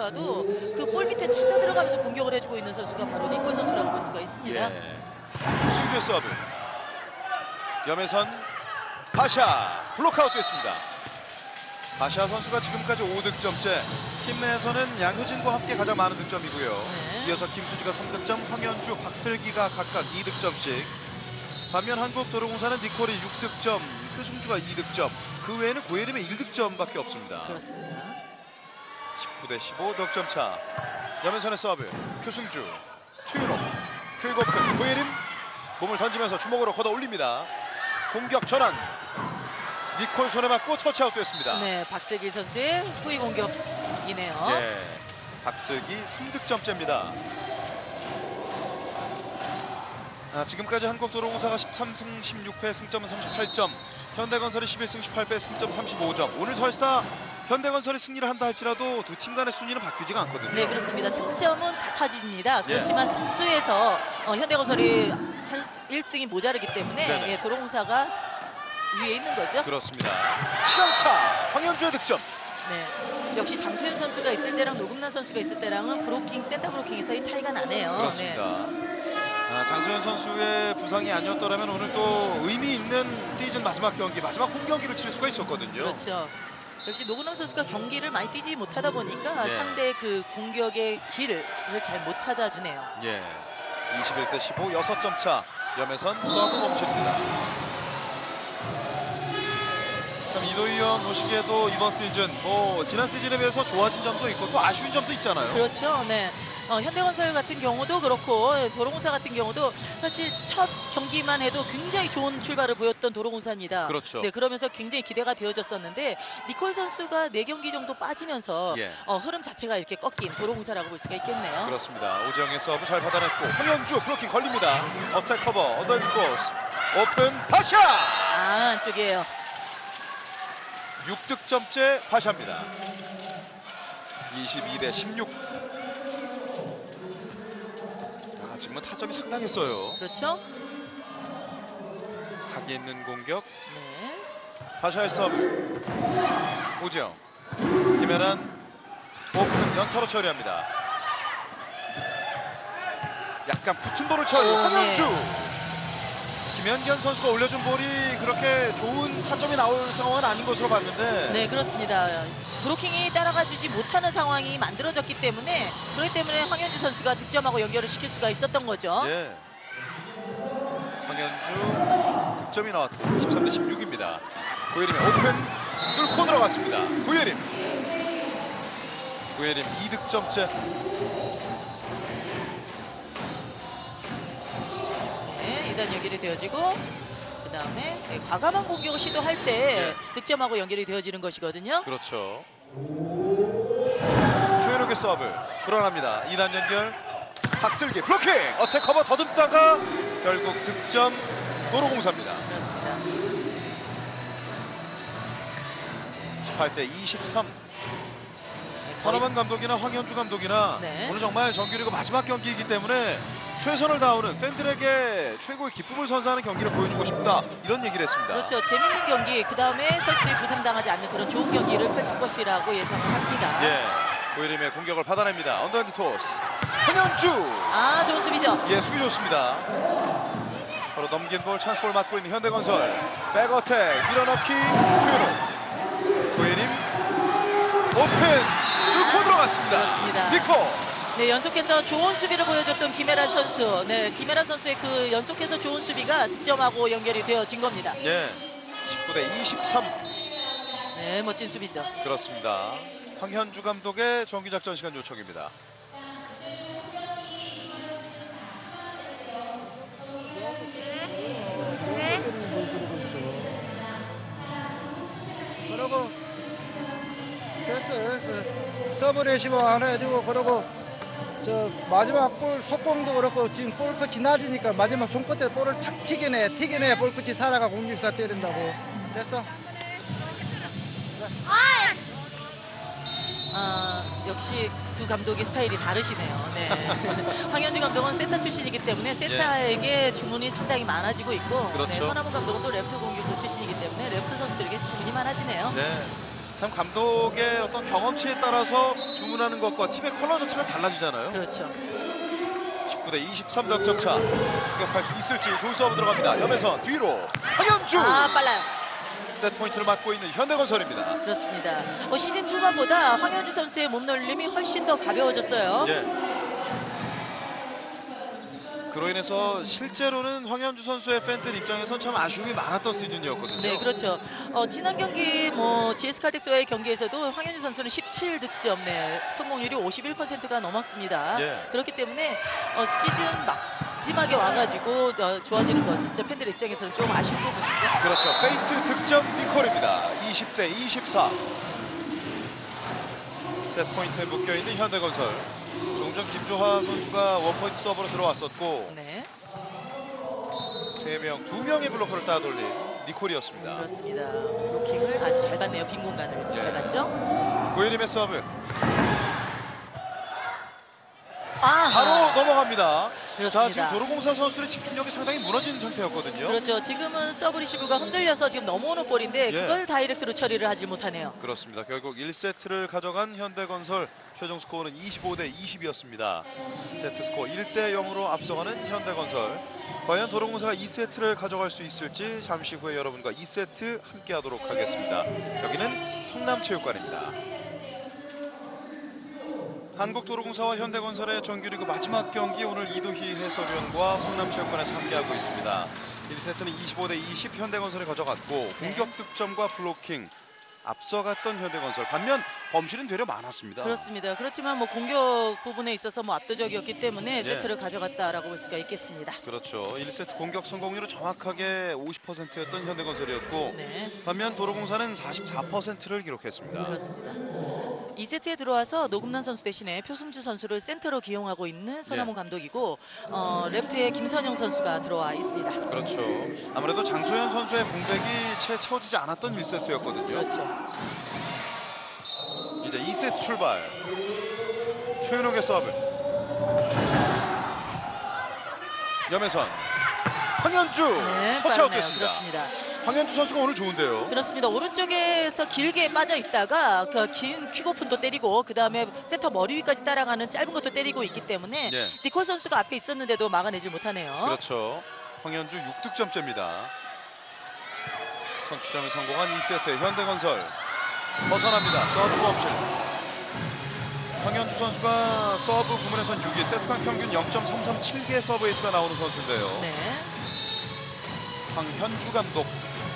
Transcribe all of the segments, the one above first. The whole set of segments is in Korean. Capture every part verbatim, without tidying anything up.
하더라도 그 볼 밑에 찾아 들어가면서 공격을 해주고 있는 선수가 바로 니콜 선수라고 볼 수가 있습니다. 예. 승주의 서브. 염혜선 바샤 블록아웃 됐습니다. 바샤 선수가 지금까지 오 득점째. 팀 내에서는 양효진과 함께 가장 많은 득점이고요. 네. 이어서 김수지가 삼 득점, 황현주, 박슬기가 각각 이 득점씩. 반면 한국도로공사는 니콜이 육 득점, 표승주가 이 득점. 그 외에는 고예림의 일 득점밖에 없습니다. 그렇습니다. 십구 대 십오 득점 차. 염혜선의 서브. 표승주, 최윤호, 퀵오픈, 고예림 몸을 던지면서 주먹으로 걷어 올립니다. 공격 전환. 니콜 손에 맞고 터치아웃 됐습니다. 네, 박슬기 선수의 후위 공격이네요. 예, 박슬기 삼 득점째입니다. 아, 지금까지 한국도로공사가 십삼 승 십육 패 승점은 삼십팔 점, 현대건설이 십일 승 십팔 패 승점 삼십오 점. 오늘 설사 현대건설이 승리를 한다 할지라도 두 팀 간의 순위는 바뀌지가 않거든요. 네, 그렇습니다. 승점은 같아집니다. 그렇지만 예. 승수에서 어, 현대건설이 한 일 승이 모자르기 때문에 예, 도로공사가 위에 있는 거죠. 그렇습니다. 시간차 황현주의 득점. 네, 역시 장소연 선수가 있을 때랑 노금란 선수가 있을 때랑은 브로킹, 센터 브로킹에서의 차이가 나네요. 그렇습니다. 네. 아, 장소연 선수의 부상이 아니었더라면 오늘 또 의미 있는 시즌 마지막 경기, 마지막 홈 경기를 칠 수가 있었거든요. 그렇죠. 역시 노근남 선수가 경기를 많이 뛰지 못하다 보니까 예. 상대의 그 공격의 길을 잘 못 찾아주네요. 예, 이십일 대 십오, 여섯 점 차. 염혜선 서브 멈춥니다. 참 이도희 위원 보시기에도 이번 시즌 뭐 지난 시즌에 비해서 좋아진 점도 있고 또 아쉬운 점도 있잖아요. 그렇죠. 네. 어, 현대건설 같은 경우도 그렇고 도로공사 같은 경우도 사실 첫 경기만 해도 굉장히 좋은 출발을 보였던 도로공사입니다. 그렇죠. 네, 그러면서 굉장히 기대가 되어졌었는데 니콜 선수가 네 경기 정도 빠지면서 예. 어, 흐름 자체가 이렇게 꺾인 도로공사라고 볼 수가 있겠네요. 그렇습니다. 오지영의 서브 잘 받아냈고 황현주 블로킹 걸립니다. 어택 커버, 언더핸드 크로스, 오픈 바샤! 아, 안쪽이에요. 육 득점째 바샤입니다. 이십이 대 십육. 아, 지금은 타점이 상당했어요. 그렇죠. 각이 있는 공격. 네. 바샤의 서브. 오지영, 김혜란 오픈 연타로 처리합니다. 약간 붙은 볼을 처리. 오, 황현주. 네. 김현견 선수가 올려준 볼이 그렇게 좋은 타점이 나올 상황은 아닌 것으로 봤는데. 네, 그렇습니다. 브로킹이 따라가주지 못하는 상황이 만들어졌기 때문에 그렇기 때문에 황현주 선수가 득점하고 연결을 시킬 수가 있었던 거죠. 예. 황현주 득점이 나왔고 이십삼 대 십육입니다. 고예림의 오픈 뚫고 들어갔습니다. 고예림. 고예림 이 득점째. 네, 이 단 연결이 되어지고 그 다음에 과감한 공격을 시도할 때 네. 득점하고 연결이 되어지는 것이거든요. 그렇죠. 최현욱의 서브 불안합니다. 이 단 연결. 박슬기 블로킹 어택 커버 더듬다가 결국 득점 도로공사입니다. 그렇습니다. 십팔 대 이십삼. 선호만 감독이나 황현주 감독이나 네. 오늘 정말 정규리그 마지막 경기이기 때문에 최선을 다하는 팬들에게 최고의 기쁨을 선사하는 경기를 보여주고 싶다, 이런 얘기를 했습니다. 그렇죠. 재밌는 경기, 그 다음에 선수들이 부상당하지 않는 그런 좋은 경기를 펼칠 것이라고 예상을 합니다. 예, 고예림의 공격을 받아냅니다. 언더핸드 토스 황현주. 아, 좋은 수비죠. 예, 수비 좋습니다. 바로 넘긴 볼, 찬스볼 맞고 있는 현대건설. 백어택 밀어넣기 최윤호. 고예림 오픈 뚫고 들어갔습니다. 그렇습니다. 니코. 네, 연속해서 좋은 수비를 보여줬던 김혜란 선수. 네, 김혜란 선수의 그 연속해서 좋은 수비가 득점하고 연결이 되어진 겁니다. 예, 십구 대 이십삼. 네, 멋진 수비죠. 그렇습니다. 황현주 감독의 정규작전 시간 요청입니다. 그러고 됐어 됐어 서브 레시브 하나 해주고, 그러고 저 마지막 볼 속공도 그렇고 지금 볼 끝이 낮으니까 마지막 손끝에 볼을 탁 튀겨내 튀겨내 볼 끝이 살아가 공격사 때린다고. 됐어. 아, 역시 두 감독의 스타일이 다르시네요. 네. 황현주 감독은 센터 출신이기 때문에 센터에게 주문이 상당히 많아지고 있고, 그렇죠. 네, 선화문 감독은 또 레프트 공격수 출신이기 때문에 레프트 선수들에게 주문이 많아지네요. 네. 참 감독의 어떤 경험치에 따라서 주문하는 것과 팀의 컬러 자체가 달라지잖아요. 그렇죠. 십구 대 이십삼 득점 차. 추격할 수 있을지. 좋은 서브 들어갑니다. 염에서 뒤로 황현주. 아, 빨라요. 세트 포인트를 맡고 있는 현대건설입니다. 그렇습니다. 어, 시즌 초반보다 황현주 선수의 몸놀림이 훨씬 더 가벼워졌어요. 예. 그로 인해서 실제로는 황현주 선수의 팬들 입장에선 참 아쉬움이 많았던 시즌이었거든요. 네, 그렇죠. 어, 지난 경기 뭐 지에스 칼텍스와의 경기에서도 황현주 선수는 십칠 득점, 네, 성공률이 오십일 퍼센트가 넘었습니다. 예. 그렇기 때문에 어, 시즌 마지막에 와가지고 어, 좋아지는 거 진짜 팬들 입장에서는 좀 아쉬운 부분이죠. 그렇죠. 페이트 득점 리콜입니다. 이십 대 이십사. 세트 포인트에 묶여있는 현대건설. 조금 전 김조하 선수가 원포인트 서브로 들어왔었고 네, 세 명, 두 명의 블로커를 따돌린 니콜이었습니다. 그렇습니다. 블로킹을 아주 잘 봤네요. 빈 공간을 예. 잘 봤죠. 고현임의 서브 아, 바로 넘어갑니다. 그렇습니다. 자, 지금 도로공사 선수들의 집중력이 상당히 무너진 상태였거든요. 그렇죠. 지금은 서브 리시브가 흔들려서 지금 넘어오는 볼인데 예. 그걸 다이렉트로 처리를 하지 못하네요. 그렇습니다. 결국 일 세트를 가져간 현대건설. 최종 스코어는 이십오 대 이십이었습니다. 세트 스코어 일 대 영으로 앞서가는 현대건설. 과연 도로공사가 이 세트를 가져갈 수 있을지 잠시 후에 여러분과 이 세트 함께 하도록 하겠습니다. 여기는 성남체육관입니다. 한국도로공사와 현대건설의 정규리그 마지막 경기, 오늘 이도희 해설위원과 성남체육관에서 함께하고 있습니다. 일 세트는 이십오 대 이십 현대건설이 가져갔고 공격 득점과 블로킹 앞서갔던 현대건설. 반면 범실은 되려 많았습니다. 그렇습니다. 그렇지만 뭐 공격 부분에 있어서 뭐 압도적이었기 때문에 예. 세트를 가져갔다라고 볼 수가 있겠습니다. 그렇죠. 일 세트 공격 성공률은 정확하게 오십 퍼센트였던 현대건설이었고 네, 반면 도로공사는 사십사 퍼센트를 기록했습니다. 그렇습니다. 이 세트에 들어와서 노금란 선수 대신에 표승주 선수를 센터로 기용하고 있는 서남훈 예. 감독이고 어, 레프트에 김선영 선수가 들어와 있습니다. 그렇죠. 아무래도 장소연 선수의 공백이 채 채워지지 않았던 일 세트였거든요. 그렇죠. 이제 이 세트 출발. 최윤옥의 서브. 염혜선. 황현주. 네, 터치아웃 빠르네요. 됐습니다. 그렇습니다. 황현주 선수가 오늘 좋은데요. 그렇습니다. 오른쪽에서 길게 빠져 있다가 그 긴 퀵오픈도 때리고 그 다음에 세터 머리 위까지 따라가는 짧은 것도 때리고 있기 때문에 예. 니콜 선수가 앞에 있었는데도 막아내질 못하네요. 그렇죠. 황현주 육 득점째입니다. 선취점에 성공한 이 세트 현대건설 벗어납니다. 서브 범실. 황현주 선수가 서브 부문에선 육 위, 세트당 평균 영 점 삼삼칠 개의 서브 에이스가 나오는 선수인데요. 네. 황현주 감독.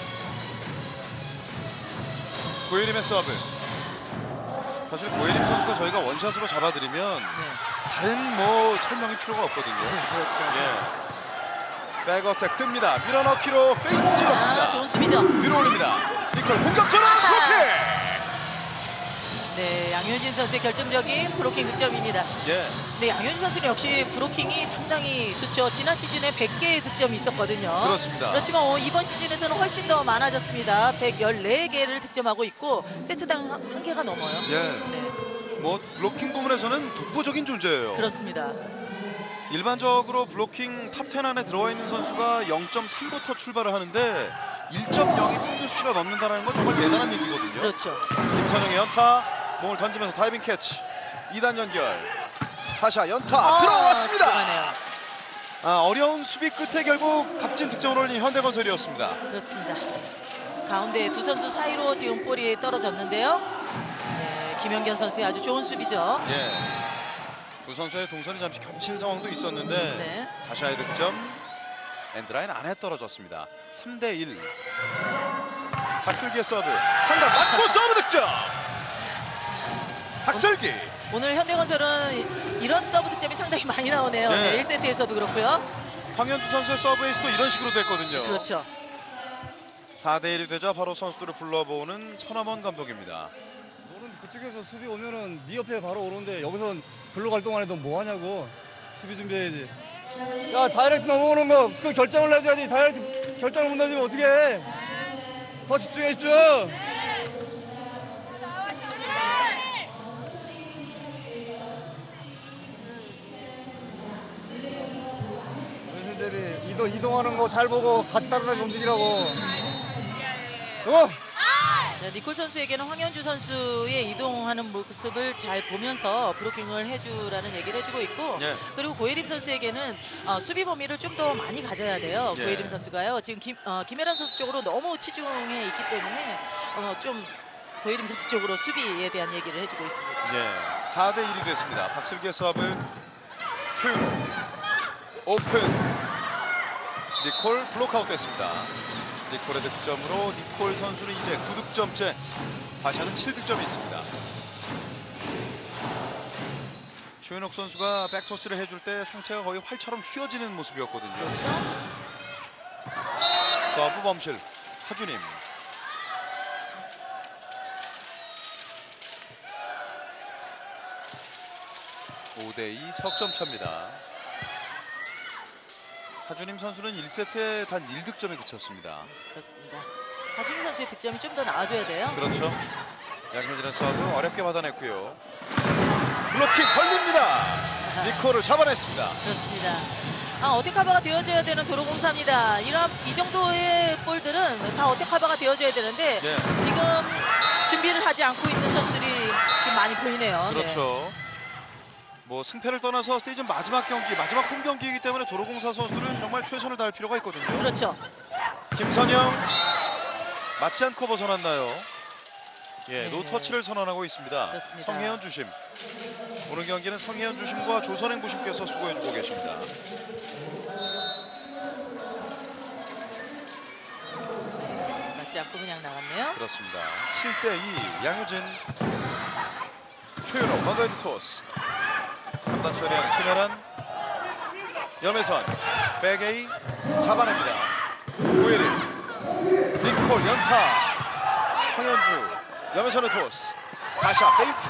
고예림의 서브. 사실 고예림 선수가 저희가 원샷으로 잡아드리면 네. 다른 뭐 설명이 필요가 없거든요. 그렇죠. 예. 백어택 뜹니다. 밀어넣기로 페인트 찍었습니다. 아, 좋은 수비죠. 뒤로 올립니다. 니콜 공격 전환 블로킹. 네, 양효진 선수의 결정적인 브로킹 득점입니다. 예. 네, 양효진 선수는 역시 브로킹이 상당히 좋죠. 지난 시즌에 백 개의 득점이 있었거든요. 그렇습니다. 그렇지만 어, 이번 시즌에서는 훨씬 더 많아졌습니다. 백십사 개를 득점하고 있고 세트당 한 개가 넘어요. 예. 네, 뭐 블로킹 부분에서는 독보적인 존재예요. 그렇습니다. 일반적으로 블로킹 탑 텐 안에 들어와 있는 선수가 영 점 삼부터 출발을 하는데 일 점 영이 평균 수치가 넘는다는 건 정말 대단한 얘기거든요. 그렇죠. 김선영의 연타, 공을 던지면서 다이빙 캐치, 이 단 연결, 하샤 연타 아, 들어갔습니다. 들어가네요. 아, 어려운 수비 끝에 결국 값진 득점을 올린 현대건설이었습니다. 그렇습니다. 가운데 두 선수 사이로 지금 볼이 떨어졌는데요. 네, 김연경 선수의 아주 좋은 수비죠. 예. 두 선수의 동선이 잠시 겹친 상황도 있었는데 네. 하샤의 득점 엔드라인 안에 떨어졌습니다. 삼 대 일. 박슬기의 서브 상단 맞고 서브 득점. 박슬기. 오늘 현대건설은 이런 서브 득점이 상당히 많이 나오네요. 네. 네, 일 세트에서도 그렇고요. 황현주 선수의 서브 에이스도 이런 식으로 됐거든요. 그렇죠. 사 대 일이 되자 바로 선수들을 불러보는 서남원 감독입니다. 너는 그쪽에서 수비 오면은 네 옆에 바로 오는데 여기선 글로 갈 동안에 너 뭐 하냐고. 수비 준비해야지. 야, 다이렉트 넘어오는 거 그 결정을 내줘야지. 다이렉트 결정을 못 내주면 어떻게 해? 더 집중해 집중. 선생님들이 이동, 이동하는 거 잘 보고 같이 따라다니고 움직이라고. 어? 네, 네, 니콜 선수에게는 황현주 선수의 이동하는 모습을 잘 보면서 브로킹을 해주라는 얘기를 해주고 있고 예. 그리고 고예림 선수에게는 어, 수비 범위를 좀 더 많이 가져야 돼요. 예. 고예림 선수가요. 지금 김, 어, 김혜란 선수 쪽으로 너무 치중해 있기 때문에 어, 좀 고예림 선수 쪽으로 수비에 대한 얘기를 해주고 있습니다. 예. 사 대 일이 됐습니다. 박슬기의 서브. 최윤호. 오픈. 니콜 블록아웃 됐습니다. 니콜의 득점으로 니콜 선수는 이제 구 득점째. 바샤는 칠 득점이 있습니다. 최윤옥 선수가 백토스를 해줄 때 상체가 거의 활처럼 휘어지는 모습이었거든요. 서브 범실 하준임. 오 대 이 석점차입니다. 하준임 선수는 일 세트에 단 일 득점에 그쳤습니다. 그렇습니다. 하준임 선수의 득점이 좀 더 나아져야 돼요. 그렇죠. 양효진의 서브 어렵게 받아냈고요. 블로킹 걸립니다. 니콜을 잡아냈습니다. 그렇습니다. 아, 어택 커버가 되어줘야 되는 도로공사입니다. 이런 이 정도의 볼들은 다 어택 커버가 되어줘야 되는데 네. 지금 준비를 하지 않고 있는 선수들이 지금 많이 보이네요. 그렇죠. 뭐 승패를 떠나서 시즌 마지막 경기, 마지막 홈 경기이기 때문에 도로공사 선수들은 정말 최선을 다할 필요가 있거든요. 네. 그렇죠. 김선영 맞지 않고 벗어났나요? 예, 네. 노터치를 선언하고 있습니다. 그렇습니다. 성혜연 주심. 오늘 경기는 성혜연 주심과 조선행 부심께서 수고해주고 계십니다. 맞지 않고 그냥 나갔네요. 그렇습니다. 칠 대 이 양효진. 최윤호 먼더헤드 토스. 삼 단 처리한 김혜란. 염혜선 백에이 잡아냅니다. 고예림. 니콜 연타. 황현주. 염혜선의 토스. 바샤 페이트.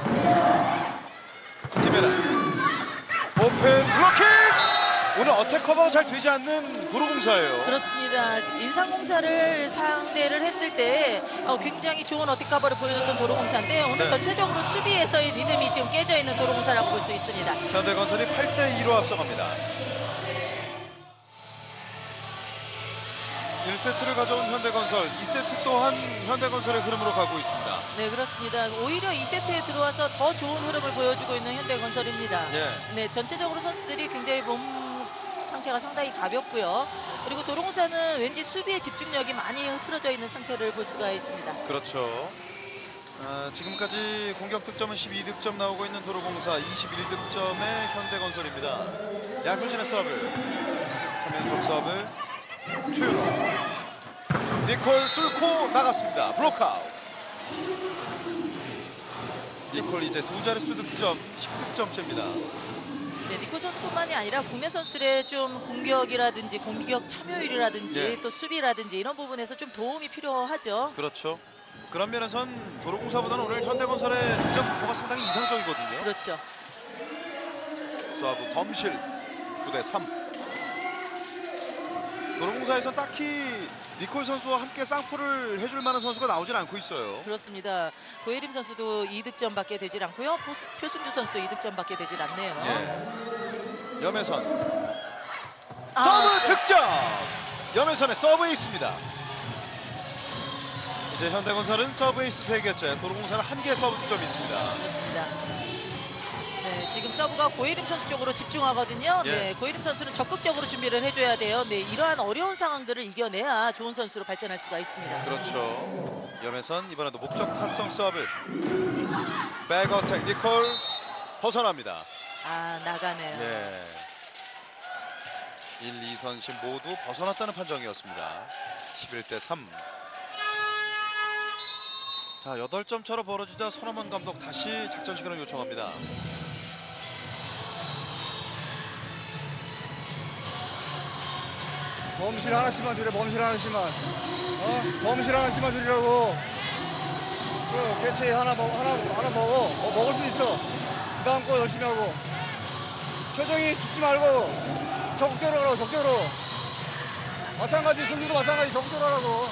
김혜란. 오픈 블로킹. 오늘 어택 커버가 잘 되지 않는 도로공사예요. 그렇습니다. 인상공사를 상대를 했을 때 어, 굉장히 좋은 어택 커버를 보여줬던 도로공사인데 오늘 네. 전체적으로 수비에서의 리듬이 지금 깨져 있는 도로공사라고 볼 수 있습니다. 현대건설이 팔 대 이로 앞서갑니다. 일 세트를 가져온 현대건설, 이 세트 또한 현대건설의 흐름으로 가고 있습니다. 네, 그렇습니다. 오히려 이 세트에 들어와서 더 좋은 흐름을 보여주고 있는 현대건설입니다. 예. 네, 전체적으로 선수들이 굉장히 몸 상태가 상당히 가볍고요. 그리고 도로공사는 왠지 수비의 집중력이 많이 흐트러져 있는 상태를 볼 수가 있습니다. 그렇죠. 아, 지금까지 공격 득점은 십이 득점 나오고 있는 도로공사, 이십일 득점의 현대건설입니다. 양효진의 서브, 삼 연속 서브, 최윤호. 니콜 뚫고 나갔습니다. 블록아웃. 니콜 이제 두 자릿수 득점, 십 득점째입니다. 네, 니콜 선수뿐만이 아니라 국내 선수들의 좀 공격이라든지 공격 참여율이라든지 네. 또 수비라든지 이런 부분에서 좀 도움이 필요하죠. 그렇죠. 그런 면에선 도로공사보다는 오늘 현대건설의 득점 분포가 상당히 이상적이거든요. 그렇죠. 서브 범실 구 대 삼. 도로공사에선 딱히 니콜 선수와 함께 쌍포를 해줄 만한 선수가 나오질 않고 있어요. 그렇습니다. 고예림 선수도 이 득점밖에 되질 않고요. 포스, 표승주 선수도 이 득점밖에 되질 않네요. 예. 염혜선 아, 서브 네. 득점. 염혜선의 서브 에이스입니다. 이제 현대건설은 서브 에이스 세 개째, 도로공사는 한 개 서브 득점이 있습니다. 그렇습니다. 네, 지금 서브가 고예림 선수 쪽으로 집중하거든요. 예. 네, 고예림 선수는 적극적으로 준비를 해줘야 돼요. 네, 이러한 어려운 상황들을 이겨내야 좋은 선수로 발전할 수가 있습니다. 그렇죠. 염혜선 이번에도 목적 타성 서브. 백어택 니콜 벗어납니다. 아, 나가네요. 예. 일, 이 선심 모두 벗어났다는 판정이었습니다. 십일 대 삼. 자, 여덟 점 차로 벌어지자 손아만 감독 다시 작전 시간을 요청합니다. 범실 하나씩만 줄여, 범실 하나씩만. 어? 범실 하나씩만 줄이라고. 그 개체 하나 먹 하나 하나 먹어. 뭐 먹을 수 있어. 그 다음 거 열심히 하고. 표정이 죽지 말고 적극적으로 하라고, 적극적으로. 마찬가지, 승리도 마찬가지, 적극적으로 하라고.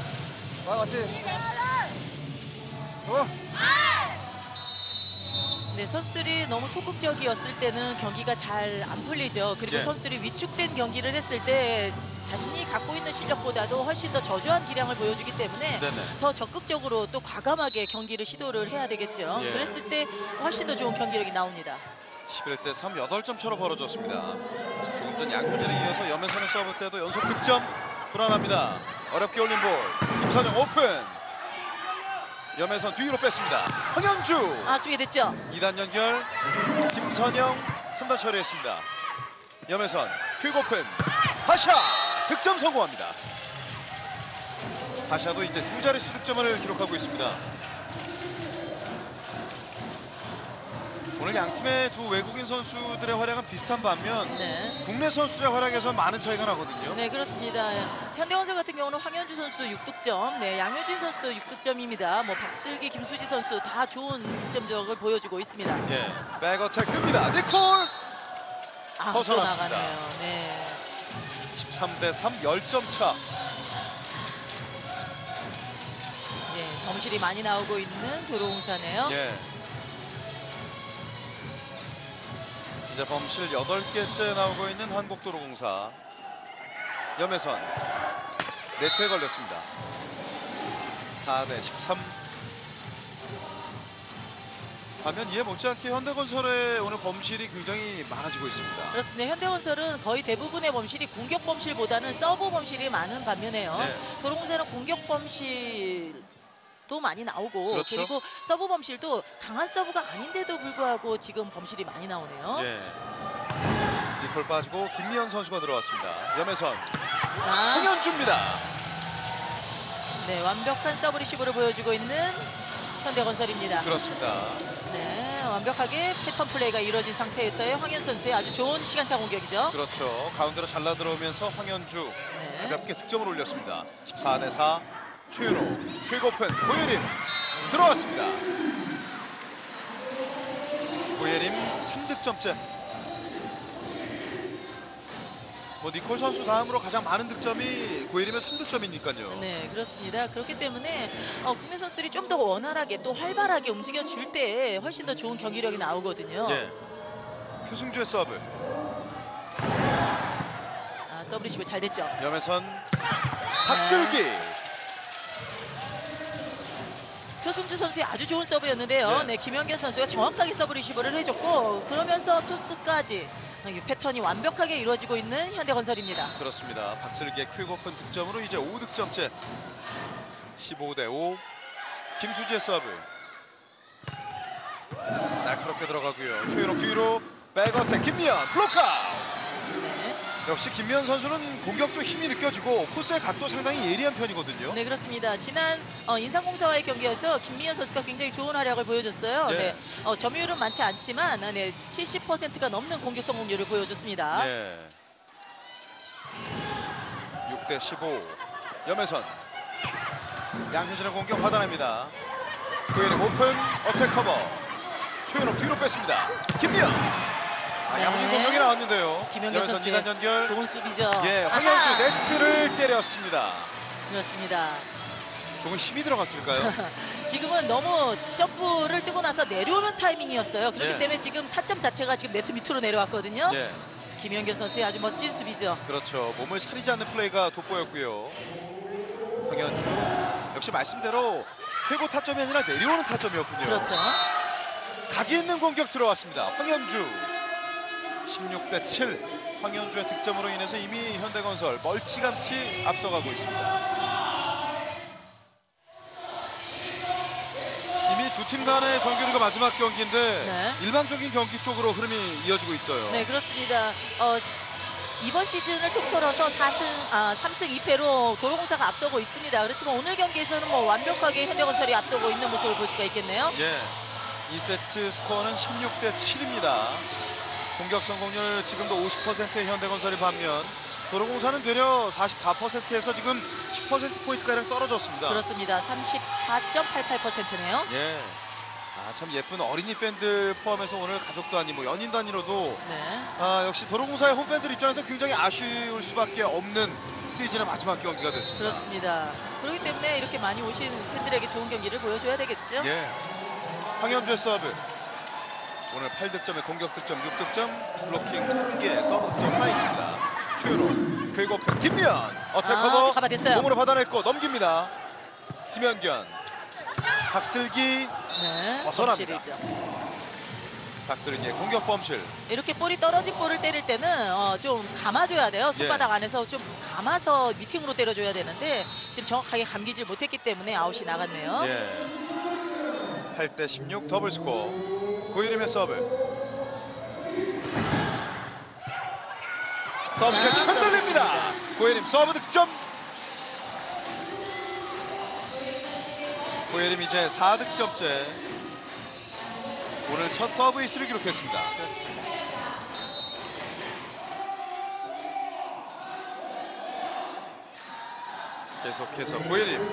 다 같이. 어? 네, 선수들이 너무 소극적이었을 때는 경기가 잘 안 풀리죠. 그리고 예. 선수들이 위축된 경기를 했을 때 자신이 갖고 있는 실력보다도 훨씬 더 저조한 기량을 보여주기 때문에 네네. 더 적극적으로 또 과감하게 경기를 시도를 해야 되겠죠. 예. 그랬을 때 훨씬 더 좋은 경기력이 나옵니다. 십일 대 삼, 여덟 점 차로 벌어졌습니다. 조금 전 양효진에 이어서 염혜선의 서브 때도 연속 득점 불안합니다. 어렵게 올린 볼 김선영 오픈. 염혜선 뒤로 뺐습니다. 황현주 아, 수비 됐죠? 이 단 연결 김선영 삼 단 처리했습니다. 염혜선 퀵 오픈 하샤 득점 성공합니다. 하샤도 이제 두 자릿수 득점을 기록하고 있습니다. 오늘 양 팀의 두 외국인 선수들의 활약은 비슷한 반면 네. 국내 선수들의 활약에서 많은 차이가 나거든요. 네, 그렇습니다. 현대건설 같은 경우는 황현주 선수도 육 득점, 네, 양효진 선수도 육 득점입니다. 뭐 박슬기, 김수지 선수 다 좋은 득점력을 보여주고 있습니다. 예, 백어택 뜹니다. 니콜 아, 또 벗어났습니다. 나가네요. 네. 십삼 대 삼, 십 점 차. 예, 범실이 많이 나오고 있는 도로공사네요. 예. 이제 범실 여덟 개째 나오고 있는 한국도로공사. 염혜선 네트에 걸렸습니다. 사 대 십삼. 반면 이에 못지않게 현대건설의 오늘 범실이 굉장히 많아지고 있습니다. 그렇습니다. 현대건설은 거의 대부분의 범실이 공격 범실보다는 서브 범실이 많은 반면에요. 네. 도로공사는 공격 범실 도 많이 나오고 그렇죠. 그리고 서브 범실도 강한 서브가 아닌데도 불구하고 지금 범실이 많이 나오네요. 예. 니콜 빠지고 김미연 선수가 들어왔습니다. 염혜선 아, 황현주입니다. 네, 완벽한 서브 리시브를 보여주고 있는 현대건설입니다. 그렇습니다. 네, 완벽하게 패턴 플레이가 이루어진 상태에서의 황현 선수의 아주 좋은 시간차 공격이죠. 그렇죠. 가운데로 잘라 들어오면서 황현주 네. 가볍게 득점을 올렸습니다. 십사 대 사. 최윤호 퀵오픈 고예림 들어왔습니다. 고예림 삼 득점째. 뭐 니콜 선수 다음으로 가장 많은 득점이 고예림의 삼 득점이니까요. 네, 그렇습니다. 그렇기 때문에 어, 국내 선수들이 좀 더 원활하게 또 활발하게 움직여줄 때 훨씬 더 좋은 경기력이 나오거든요. 예. 표승주의 서브. 아, 서브 리시브 잘 됐죠. 염혜선 박슬기. 표승주 선수의 아주 좋은 서브였는데요. 네. 네, 김연경 선수가 정확하게 서브 리시브를 해줬고 그러면서 토스까지 이 패턴이 완벽하게 이루어지고 있는 현대건설입니다. 그렇습니다. 박슬기의 퀵오픈 득점으로 이제 오 득점째. 십오 대 오. 김수지의 서브. 날카롭게 들어가고요. 최윤옥 뒤로 백어택 김미연 블록아웃. 네. 역시 김미연 선수는 공격도 힘이 느껴지고 코스의 각도 상당히 예리한 편이거든요. 네, 그렇습니다. 지난 어, 인상공사와의 경기에서 김미연 선수가 굉장히 좋은 활약을 보여줬어요. 예. 네. 어, 점유율은 많지 않지만 네, 칠십 퍼센트가 넘는 공격 성공률을 보여줬습니다. 예. 육 대 십오. 염혜선. 양효진의 공격 받아냅니다. 고예림 오픈 어택 커버. 최윤옥 뒤로 뺐습니다. 김미연. 아, 네. 양효진 공격이 나왔는데요. 김연경 염혜선 선수의 이 단 연결. 좋은 수비죠. 예, 아하! 황현주 네트를 때렸습니다. 그렇습니다. 조금 힘이 들어갔을까요? 지금은 너무 점프를 뜨고 나서 내려오는 타이밍이었어요. 그렇기 예. 때문에 지금 타점 자체가 지금 네트 밑으로 내려왔거든요. 예, 김연경 선수의 아주 멋진 수비죠. 그렇죠. 몸을 사리지 않는 플레이가 돋보였고요. 황현주 역시 말씀대로 최고 타점이 아니라 내려오는 타점이었군요. 그렇죠. 각이 있는 공격 들어왔습니다. 황현주 십육 대 칠. 황현주의 득점으로 인해서 이미 현대건설 멀찌감치 앞서가고 있습니다. 이미 두 팀 간의 정규리그 마지막 경기인데 네. 일반적인 경기 쪽으로 흐름이 이어지고 있어요. 네, 그렇습니다. 어, 이번 시즌을 통틀어서 사 승, 아, 삼 승 이 패로 도로공사가 앞서고 있습니다. 그렇지만 오늘 경기에서는 뭐 완벽하게 현대건설이 앞서고 있는 모습을 볼 수가 있겠네요. 예, 이 세트 스코어는 십육 대 칠입니다. 공격 성공률 지금도 오십 퍼센트의 현대건설이 반면 도로공사는 되려 사십사 퍼센트에서 지금 십 퍼센트 포인트가량 떨어졌습니다. 그렇습니다. 삼십사 점 팔팔 퍼센트네요. 예. 아, 참 예쁜 어린이 팬들 포함해서 오늘 가족 단위, 뭐 연인 단위로도 네. 아, 역시 도로공사의 홈팬들 입장에서 굉장히 아쉬울 수밖에 없는 시즌의 마지막 경기가 됐습니다. 그렇습니다. 그렇기 때문에 이렇게 많이 오신 팬들에게 좋은 경기를 보여줘야 되겠죠. 예. 황현주의 서브. 오늘 팔 득점에 공격 득점 육 득점, 블로킹 한 개, 서브 득점 하나 있습니다. 최윤호, 쾌거픈 김미연, 어택 아, 커버 커버됐어요. 몸으로 받아냈고 넘깁니다. 김현견, 박슬기 네, 벗어납니다. 범실이죠. 박슬기의 공격 범실. 이렇게 볼이 떨어진 볼을 때릴 때는 어, 좀 감아줘야 돼요. 손바닥 예. 안에서 좀 감아서 미팅으로 때려줘야 되는데 지금 정확하게 감기질 못했기 때문에 아웃이 나갔네요. 예. 팔 대 십육 더블 스코어. 고이름의 서브. 서브 아, 캐치 흔들립니다. 서브 고이름 서브 득점. 고이름 이제 사 득점째. 오늘 첫 서브 에이스를 기록했습니다. 그렇습니다. 계속해서 고예림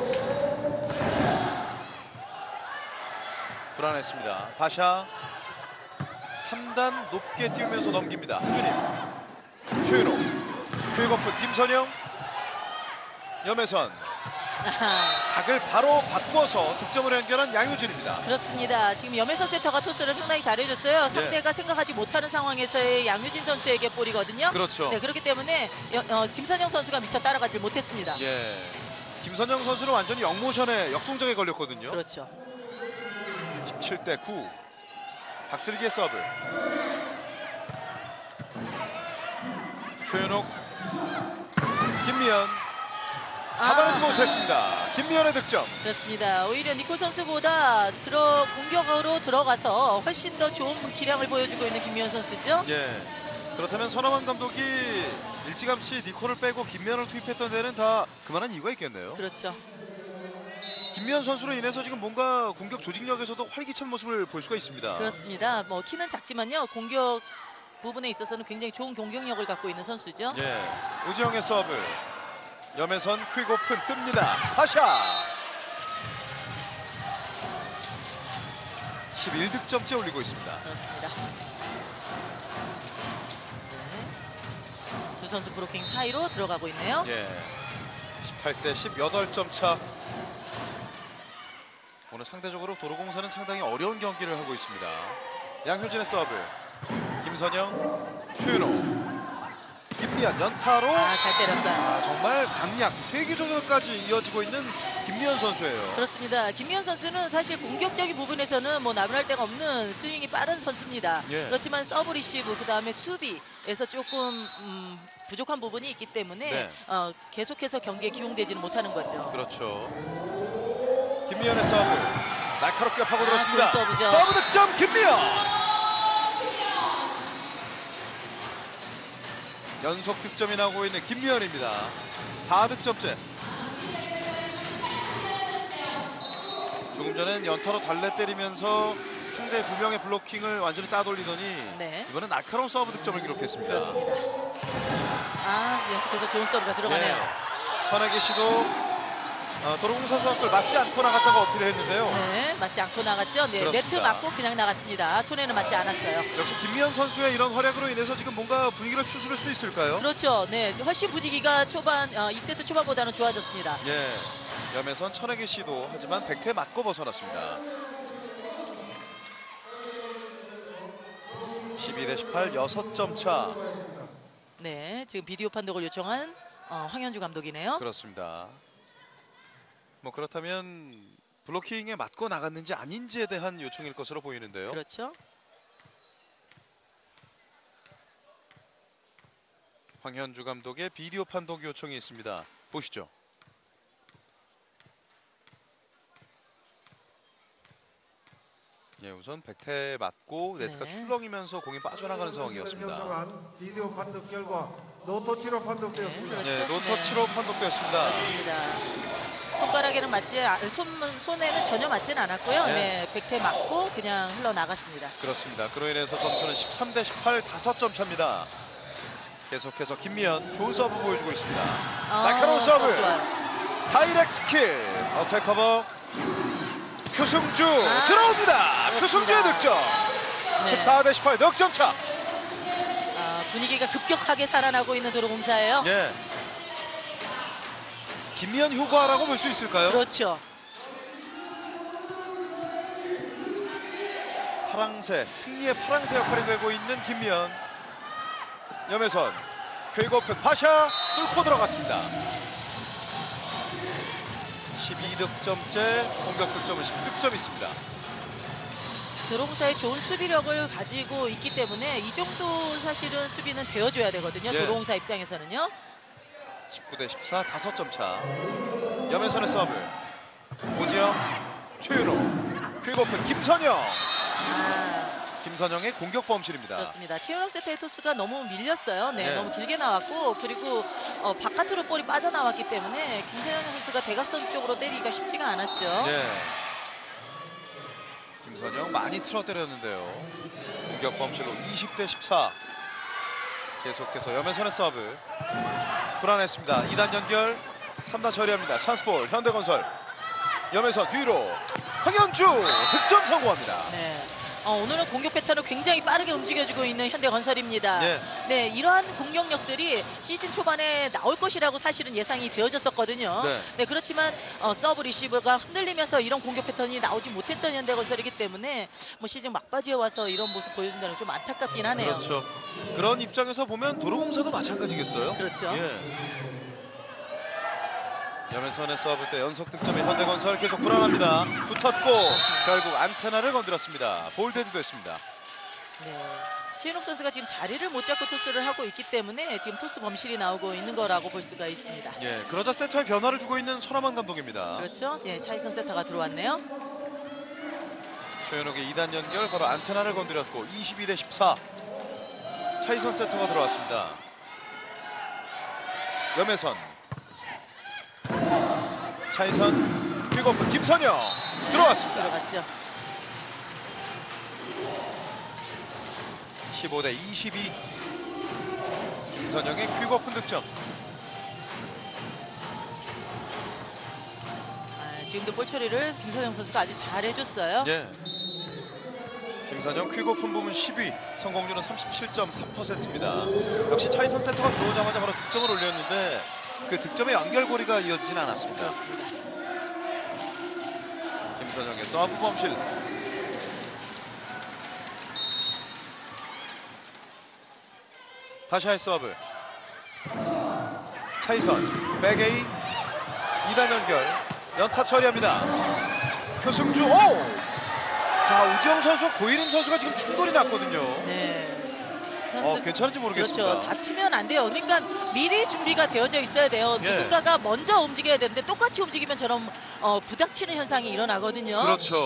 불안했습니다. 바샤 삼 단 높게 띄우면서 넘깁니다. 한준임, 최윤호, 쾌거픈 김선영, 염혜선 각을 바로 바꿔서 득점을 연결한 양효진입니다. 그렇습니다. 지금 염혜선 세터가 토스를 상당히 잘해줬어요. 상대가 생각하지 못하는 상황에서의 양효진 선수에게 볼이거든요. 그렇죠. 네, 그렇기 때문에 여, 어, 김선영 선수가 미처 따라가지 못했습니다. 예, 김선영 선수는 완전히 역모션에 역동작에 걸렸거든요. 그렇죠. 십칠 대 구. 박슬기의 서브. 최윤옥, 김미연 잡아내지 아. 못했습니다. 김미연의 득점. 그렇습니다. 오히려 니콜 선수보다 들어 공격으로 들어가서 훨씬 더 좋은 기량을 보여주고 있는 김미연 선수죠. 예. 그렇다면 선화만 감독이 일찌감치 니콜을 빼고 김미연을 투입했던 데는 다 그만한 이유가 있겠네요. 그렇죠. 김미연 선수로 인해서 지금 뭔가 공격 조직력에서도 활기찬 모습을 볼 수가 있습니다. 그렇습니다. 뭐 키는 작지만요. 공격 부분에 있어서는 굉장히 좋은 공격력을 갖고 있는 선수죠. 예. 오지영의 서브. 염혜선 퀵오픈 뜹니다. 하샤. 십일 득점째 올리고 있습니다. 그렇습니다. 네. 두 선수 브로킹 사이로 들어가고 있네요. 예. 십팔 대 십팔 점 차. 오늘 상대적으로 도로공사는 상당히 어려운 경기를 하고 있습니다. 양효진의 서브. 김선영, 최윤호, 김미연 연타로. 아, 잘 때렸어요. 아, 정말 강약 세개 조절까지 이어지고 있는 김미연 선수예요. 그렇습니다. 김미연 선수는 사실 공격적인 부분에서는 뭐 나무랄 데가 없는 스윙이 빠른 선수입니다. 예. 그렇지만 서브 리시브 그다음에 수비에서 조금 음, 부족한 부분이 있기 때문에 네. 어, 계속해서 경기에 기용되지는 못하는 거죠. 그렇죠. 김미연의 서브 날카롭게 파고들었습니다. 아, 좋은 서브죠. 서브 득점 김미연. 연속 득점이 나오고 있는 김미연입니다. 사 득점째. 조금 전엔 연타로 달래 때리면서 상대 두 명의 블로킹을 완전히 따돌리더니 네. 이번엔 날카로운 서브 득점을 기록했습니다. 그렇습니다. 아, 연속해서 좋은 서브가 들어가네요. 예. 선하계 씨도 어, 도로공사 선수를 맞지 않고 나갔다가 어필을 했는데요. 네, 맞지 않고 나갔죠. 네, 그렇습니다. 네트 맞고 그냥 나갔습니다. 손에는 맞지 않았어요. 역시 김미연 선수의 이런 활약으로 인해서 지금 뭔가 분위기를 추스를 수 있을까요? 그렇죠. 네, 훨씬 분위기가 초반 어, 이 세트 초반보다는 좋아졌습니다. 예, 염혜선 천하계 씨도 하지만 백태 맞고 벗어났습니다. 십이 대 십팔 여섯 점 차. 네, 지금 비디오 판독을 요청한 어, 황현주 감독이네요. 그렇습니다. 뭐 그렇다면 블로킹에 맞고 나갔는지 아닌지에 대한 요청일 것으로 보이는데요. 그렇죠. 황현주 감독의 비디오 판독 요청이 있습니다. 보시죠. 예, 우선 백태 맞고 네트가 네. 출렁이면서 공이 빠져나가는 상황이었습니다. 요청한 비디오 판독 결과 노터치로 판독되었습니다. 네, 예, 그렇죠. 노터치로 판독되었습니다. 맞습니다. 손가락에는 맞지, 손, 손에는 전혀 맞지는 않았고요. 네. 네, 백태 맞고 그냥 흘러나갔습니다. 그렇습니다. 그로 인해서 점수는 십삼 대 십팔 다섯 점 차입니다. 계속해서 김미연 좋은 서브 보여주고 있습니다. 아, 날카로운 서브. 좋아요. 다이렉트 킬. 어택 커버. 표승주 아, 들어옵니다. 그렇습니다. 표승주의 득점. 네. 십사 대 십팔 넉점 차. 아, 분위기가 급격하게 살아나고 있는 도로공사예요. 예. 김미연 효과라고 볼 수 있을까요? 그렇죠. 파랑새, 승리의 파랑새 역할이 되고 있는 김미연. 염혜선, 쾌거픈 파샤 뚫고 들어갔습니다. 십이 득점째, 공격 득점은 십 득점 있습니다. 도로공사의 좋은 수비력을 가지고 있기 때문에 이 정도 사실은 수비는 되어줘야 되거든요. 예. 도로공사 입장에서는요. 십구 대 십사, 다섯 점 차. 염혜선의 서브. 오지영, 최윤호, 쾌거픈 김선영. 아, 김선영의 공격 범실입니다. 그렇습니다. 최윤호 세터의 토스가 너무 밀렸어요. 네, 네. 너무 길게 나왔고 그리고 어, 바깥으로 볼이 빠져나왔기 때문에 김세현 선수가 대각선 쪽으로 때리기가 쉽지가 않았죠. 네. 김선영 많이 틀어 때렸는데요. 공격 범실로 이십 대 십사. 계속해서 염혜선의 서브. 불안했습니다. 이 단 연결, 삼 단 처리합니다. 찬스볼 현대건설. 염혜선 뒤로 황현주 득점 성공합니다. 네. 어, 오늘은 공격 패턴을 굉장히 빠르게 움직여주고 있는 현대건설입니다. 네. 네, 이러한 공격력들이 시즌 초반에 나올 것이라고 사실은 예상이 되어졌었거든요. 네. 네, 그렇지만 어, 서브 리시브가 흔들리면서 이런 공격 패턴이 나오지 못했던 현대건설이기 때문에 뭐 시즌 막바지에 와서 이런 모습 보여준다는 건 좀 안타깝긴 하네요. 그렇죠. 그런 입장에서 보면 도로공사도 마찬가지겠어요. 그렇죠. 예. 염혜선의 서브 때 연속 득점의 현대건설 계속 불안합니다. 붙었고 결국 안테나를 건드렸습니다. 볼데드 됐습니다. 네. 최인욱 선수가 지금 자리를 못 잡고 토스를 하고 있기 때문에 지금 토스 범실이 나오고 있는 거라고 볼 수가 있습니다. 예, 그러자 세터에 변화를 주고 있는 손아만 감독입니다. 그렇죠. 예, 차이선 세터가 들어왔네요. 최현욱의 이 단 연결 바로 안테나를 건드렸고 이십이 대 십사. 차이선 세터가 들어왔습니다. 염혜선, 차이선, 퀵오픈 김선영 들어왔습니다. 들어갔죠. 십오 대 이십이. 김선영의 퀵오픈 득점. 아, 지금도 볼 처리를 김선영 선수가 아주 잘 해줬어요. 예. 김선영 퀵오픈 부문 십 위, 성공률은 삼십칠 점 삼 퍼센트입니다. 역시 차이선 세터가 들어오자마자 바로 득점을 올렸는데 그 득점의 연결고리가 이어지진 않았습니다. 김선영의 서브 범실. 파샤의 서브. 차이선 백에이 이 단 연결 연타 처리합니다. 표승주 오! 자, 우지영 선수와 고일임 선수가 지금 충돌이 났거든요. 네. 어, 선수- 괜찮은지 모르겠습니다. 그렇죠. 다치면 안 돼요. 그러니까 미리 준비가 되어져 있어야 돼요. 예. 누군가가 먼저 움직여야 되는데 똑같이 움직이면 저런 어, 부닥치는 현상이 일어나거든요. 그렇죠.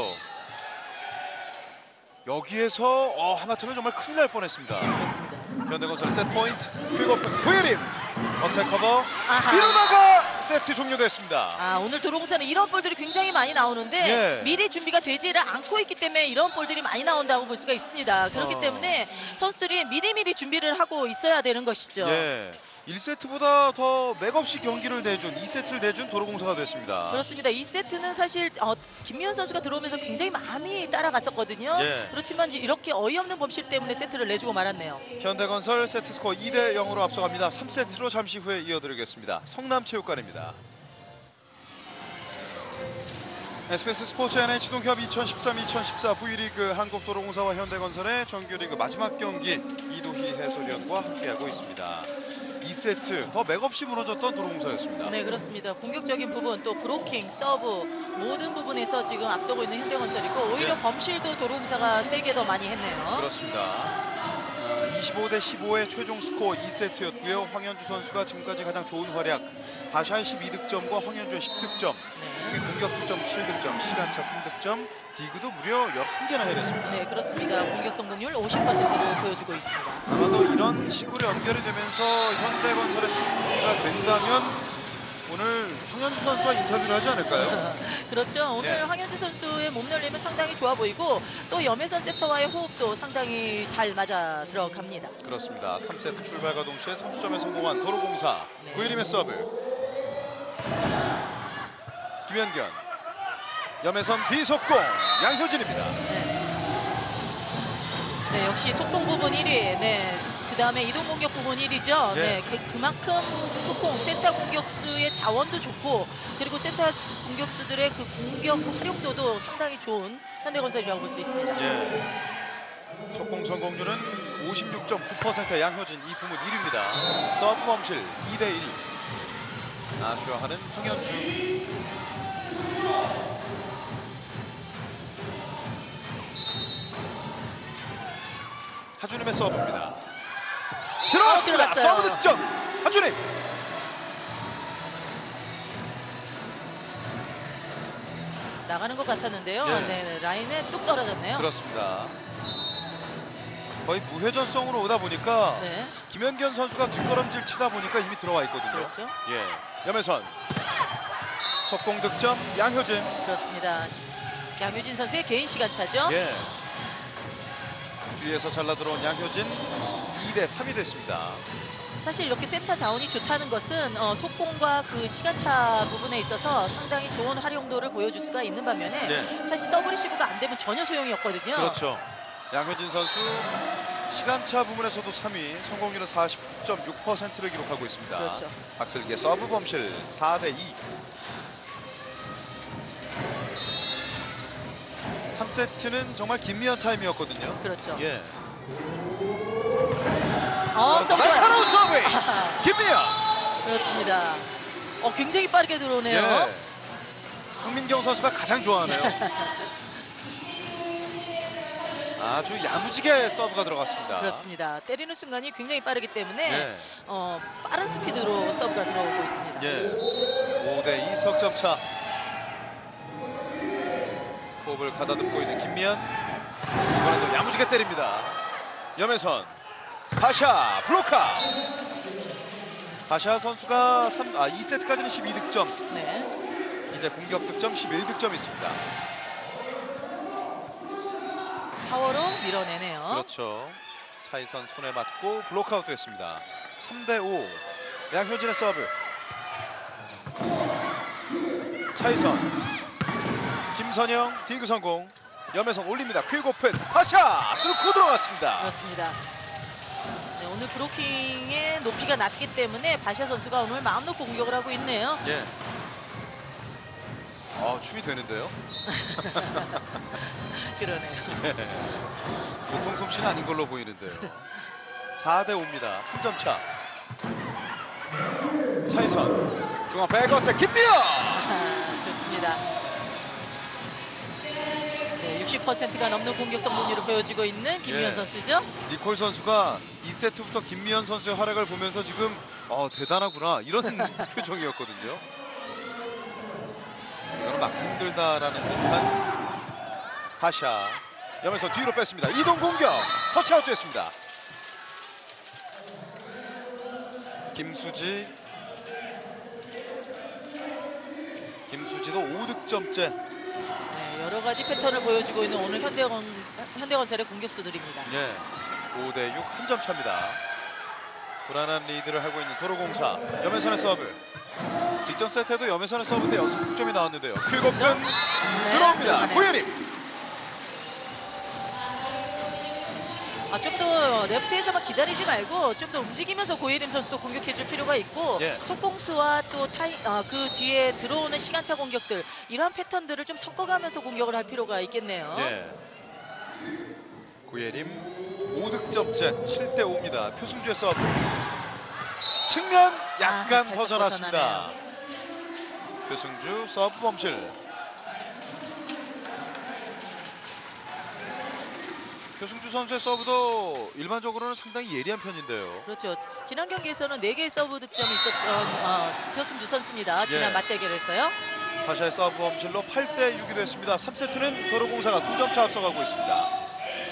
여기에서 어, 하마터면 정말 큰일 날 뻔했습니다. 그렇습니다. 현대건설의 세트 포인트, 퀵오픈 고일임 어택 커버. 아하. 이러다가 세트 종료됐습니다. 아, 오늘 도로공사는 이런 볼들이 굉장히 많이 나오는데 예. 미리 준비가 되지를 않고 있기 때문에 이런 볼들이 많이 나온다고 볼 수가 있습니다. 그렇기 어. 때문에 선수들이 미리미리 준비를 하고 있어야 되는 것이죠. 예. 일 세트보다 더 맥없이 경기를 내준 이 세트를 내준 도로공사가 됐습니다. 그렇습니다. 이 세트는 사실 어, 김미연 선수가 들어오면서 굉장히 많이 따라갔었거든요. 예. 그렇지만 이제 이렇게 어이없는 범실 때문에 세트를 내주고 말았네요. 현대건설 세트 스코어 이 대 영으로 앞서갑니다. 삼 세트로 잠시 후에 이어드리겠습니다. 성남체육관입니다. 에스비에스 스포츠 엔에이치 동협 이천십삼 이천십사 V리그 한국도로공사와 현대건설의 정규리그 마지막 경기 이도희 해설위원과 함께하고 있습니다. 이 세트 더 맥없이 무너졌던 도로공사였습니다. 네, 그렇습니다. 공격적인 부분 또 브로킹, 서브 모든 부분에서 지금 앞서고 있는 현대건설이고 오히려 네. 범실도 도로공사가 세 개 더 많이 했네요. 그렇습니다. 어, 이십오 대 십오의 최종 스코어 이 세트였고요. 황현주 선수가 지금까지 가장 좋은 활약. 바샤의 십이 득점과 황현주의 십 득점. 네. 공격 득점 칠 득점, 시간차 삼 득점, 디그도 무려 열한 개나 해냈습니다. 네, 그렇습니다. 공격 성공률 오십 퍼센트를 보여주고 있습니다. 아마도 이런 식으로 연결이 되면서 현대건설의 승리가 된다면 오늘 황현주 선수와 인터뷰를 하지 않을까요? 그렇죠. 오늘 네. 황현주 선수의 몸놀림은 상당히 좋아 보이고 또 염혜선 세터와의 호흡도 상당히 잘 맞아 들어갑니다. 그렇습니다. 삼 세트 출발과 동시에 삼 점에 성공한 도로공사. 네. 고일임의 서브. 김현견. 염혜선 비속공. 양효진입니다. 네. 네, 역시 속공 부분 일 위. 네. 그 다음에 이동 공격 부분 일 위죠. 네. 네. 그, 그만큼 속공, 센터 공격수의 자원도 좋고 그리고 센터 공격수들의 그 공격 활용도도 상당히 좋은 현대건설이라고 볼 수 있습니다. 예. 속공 성공률은 오십육 점 구 퍼센트 양효진 이 부문 일 위입니다. 서브 범실 이 대 일. 아쉬워하는 황현주. 하준임의 서브입니다. 들어왔습니다. 들어갔어요. 서브 득점. 하준임. 나가는 것 같았는데요. 예. 네, 라인에 뚝 떨어졌네요. 그렇습니다. 거의 무회전성으로 오다 보니까 네, 김연경 선수가 뒷걸음질 치다 보니까 이미 들어와 있거든요. 그렇죠. 예, 염혜선 속공 득점 양효진. 그렇습니다. 양효진 선수의 개인 시간차죠. 예. 뒤에서 잘라 들어온 양효진 이 대 삼이 됐습니다. 사실 이렇게 센터 자원이 좋다는 것은 어, 속공과 그 시간차 부분에 있어서 상당히 좋은 활용도를 보여줄 수가 있는 반면에 네. 사실 서브 리시브가 안 되면 전혀 소용이 없거든요. 그렇죠. 양효진 선수 시간차 부분에서도 삼 위, 성공률은 사십 점 육 퍼센트를 기록하고 있습니다. 그렇죠. 박슬기의 서브 범실 사 대 이. 삼 세트는 정말 김미연 타임이었거든요. 그렇죠. 예. 어, 서브 날카로운 서브 아하. 김미연. 그렇습니다. 어, 굉장히 빠르게 들어오네요. 예. 황민경 선수가 가장 좋아하네요. 아주 야무지게 서브가 들어갔습니다. 그렇습니다. 때리는 순간이 굉장히 빠르기 때문에 예. 어, 빠른 스피드로 서브가 들어오고 있습니다. 예. 오 대 이 석점 차. 호흡을 가다듬고 있는 김미연. 이번에도 야무지게 때립니다. 염혜선. 바샤 블로카. 바샤 선수가 삼, 아, 이 세트까지는 십이 득점. 네. 이제 공격 득점 십일 득점이 있습니다. 파워로 밀어내네요. 그렇죠. 차이선 손에 맞고 블록아웃 됐습니다. 삼 대 오. 양효진의 서브. 차이선. 김선영 디그 성공. 염혜성 올립니다. 퀵 오픈. 바샤 뚫고 들어갔습니다. 그렇습니다. 네, 오늘 브로킹의 높이가 낮기 때문에 바샤 선수가 오늘 마음 놓고 공격을 하고 있네요. 예. 아, 춤이 되는데요. 그러네요. 보통 솜씨는 아닌 걸로 보이는데요. 사 대 오입니다. 한 점 차. 차이선 중앙 백어택 김미연. 아, 좋습니다. 네, 육십 퍼센트가 넘는 공격 성공률을 보여주고 있는 김미연 예. 선수죠. 니콜 선수가 이 세트부터 김미연 선수의 활약을 보면서 지금 어, 대단하구나 이런 표정이었거든요. 이거는 막 힘들다라는 듯한 바샤. 염에서 뒤로 뺐습니다. 이동 공격 터치아웃 됐습니다. 김수지. 김수지도 오 득점째. 네, 여러 가지 패턴을 보여주고 있는 오늘 현대건, 현대건설의 공격수들입니다. 예, 오 대 육 한 점 차입니다. 불안한 리드를 하고 있는 도로공사. 염혜선의 서브. 직전 세트에도 염혜선의 서브 때 연속 득점이 나왔는데요. 퀵오픈 네, 들어옵니다. 들어가네요. 고예림. 아, 좀 더 레프트에서만 기다리지 말고 좀 더 움직이면서 고예림 선수도 공격해줄 필요가 있고 예. 속공수와 또 타이, 아, 그 뒤에 들어오는 시간차 공격들 이러한 패턴들을 좀 섞어가면서 공격을 할 필요가 있겠네요. 예. 고예림 오 득점째 칠 대 오입니다. 표승주의 서브. 측면 약간 살짝 벗어났습니다. 표승주 서브 범실. 표승주 선수의 서브도 일반적으로는 상당히 예리한 편인데요. 그렇죠. 지난 경기에서는 네 개의 서브 득점이 있었던 어, 표승주 선수입니다. 지난 예. 맞대결에서요. 바샤의 서브 범실로 팔 대 육이 됐습니다. 삼 세트는 도로공사가 두 점 차 앞서가고 있습니다.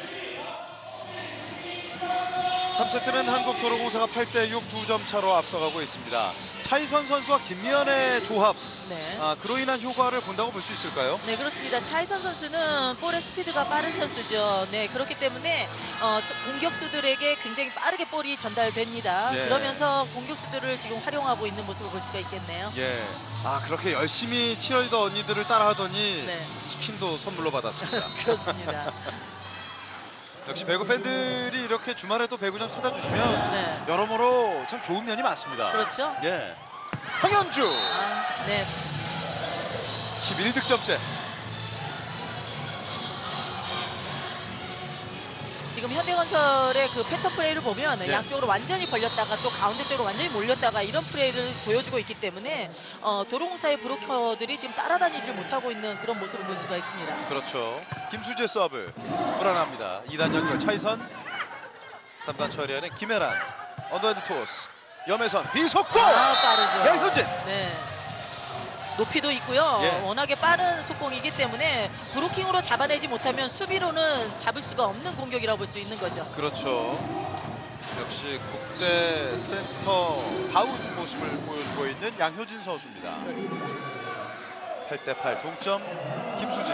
삼 세트는 한국도로공사가 팔 대 육 두 점 차로 앞서가고 있습니다. 차이선 선수와 김미연의 조합, 네. 아, 그로 인한 효과를 본다고 볼 수 있을까요? 네, 그렇습니다. 차이선 선수는 볼의 스피드가 빠른 선수죠. 네, 그렇기 때문에 어, 공격수들에게 굉장히 빠르게 볼이 전달됩니다. 예. 그러면서 공격수들을 지금 활용하고 있는 모습을 볼 수가 있겠네요. 예. 아, 그렇게 열심히 치어리더 언니들을 따라하더니 네. 치킨도 선물로 받았습니다. 그렇습니다. 역시 배구 팬들이 이렇게 주말에도 배구장 찾아주시면 네. 여러모로 참 좋은 면이 많습니다. 그렇죠. 예. 황현주 아, 네. 십일 득점째. 지금 현대건설의 그 패턴 플레이를 보면 네. 양쪽으로 완전히 벌렸다가 또 가운데 쪽으로 완전히 몰렸다가 이런 플레이를 보여주고 있기 때문에 어, 도로공사의 브로커들이 지금 따라다니지 못하고 있는 그런 모습을 볼 수가 있습니다. 그렇죠. 김수지의 서브 불안합니다. 이 단 연결 차이선, 삼 단 처리하는 김혜란, 언더핸드 토스, 염혜선 비속공. 아, 빠르죠. 양효진. 네. 높이도 있고요. 예. 워낙에 빠른 속공이기 때문에 브로킹으로 잡아내지 못하면 수비로는 잡을 수가 없는 공격이라고 볼 수 있는 거죠. 그렇죠. 역시 국대 센터 다운 모습을 보여주고 있는 양효진 선수입니다. 그렇습니다. 팔 대 팔 동점. 김수지,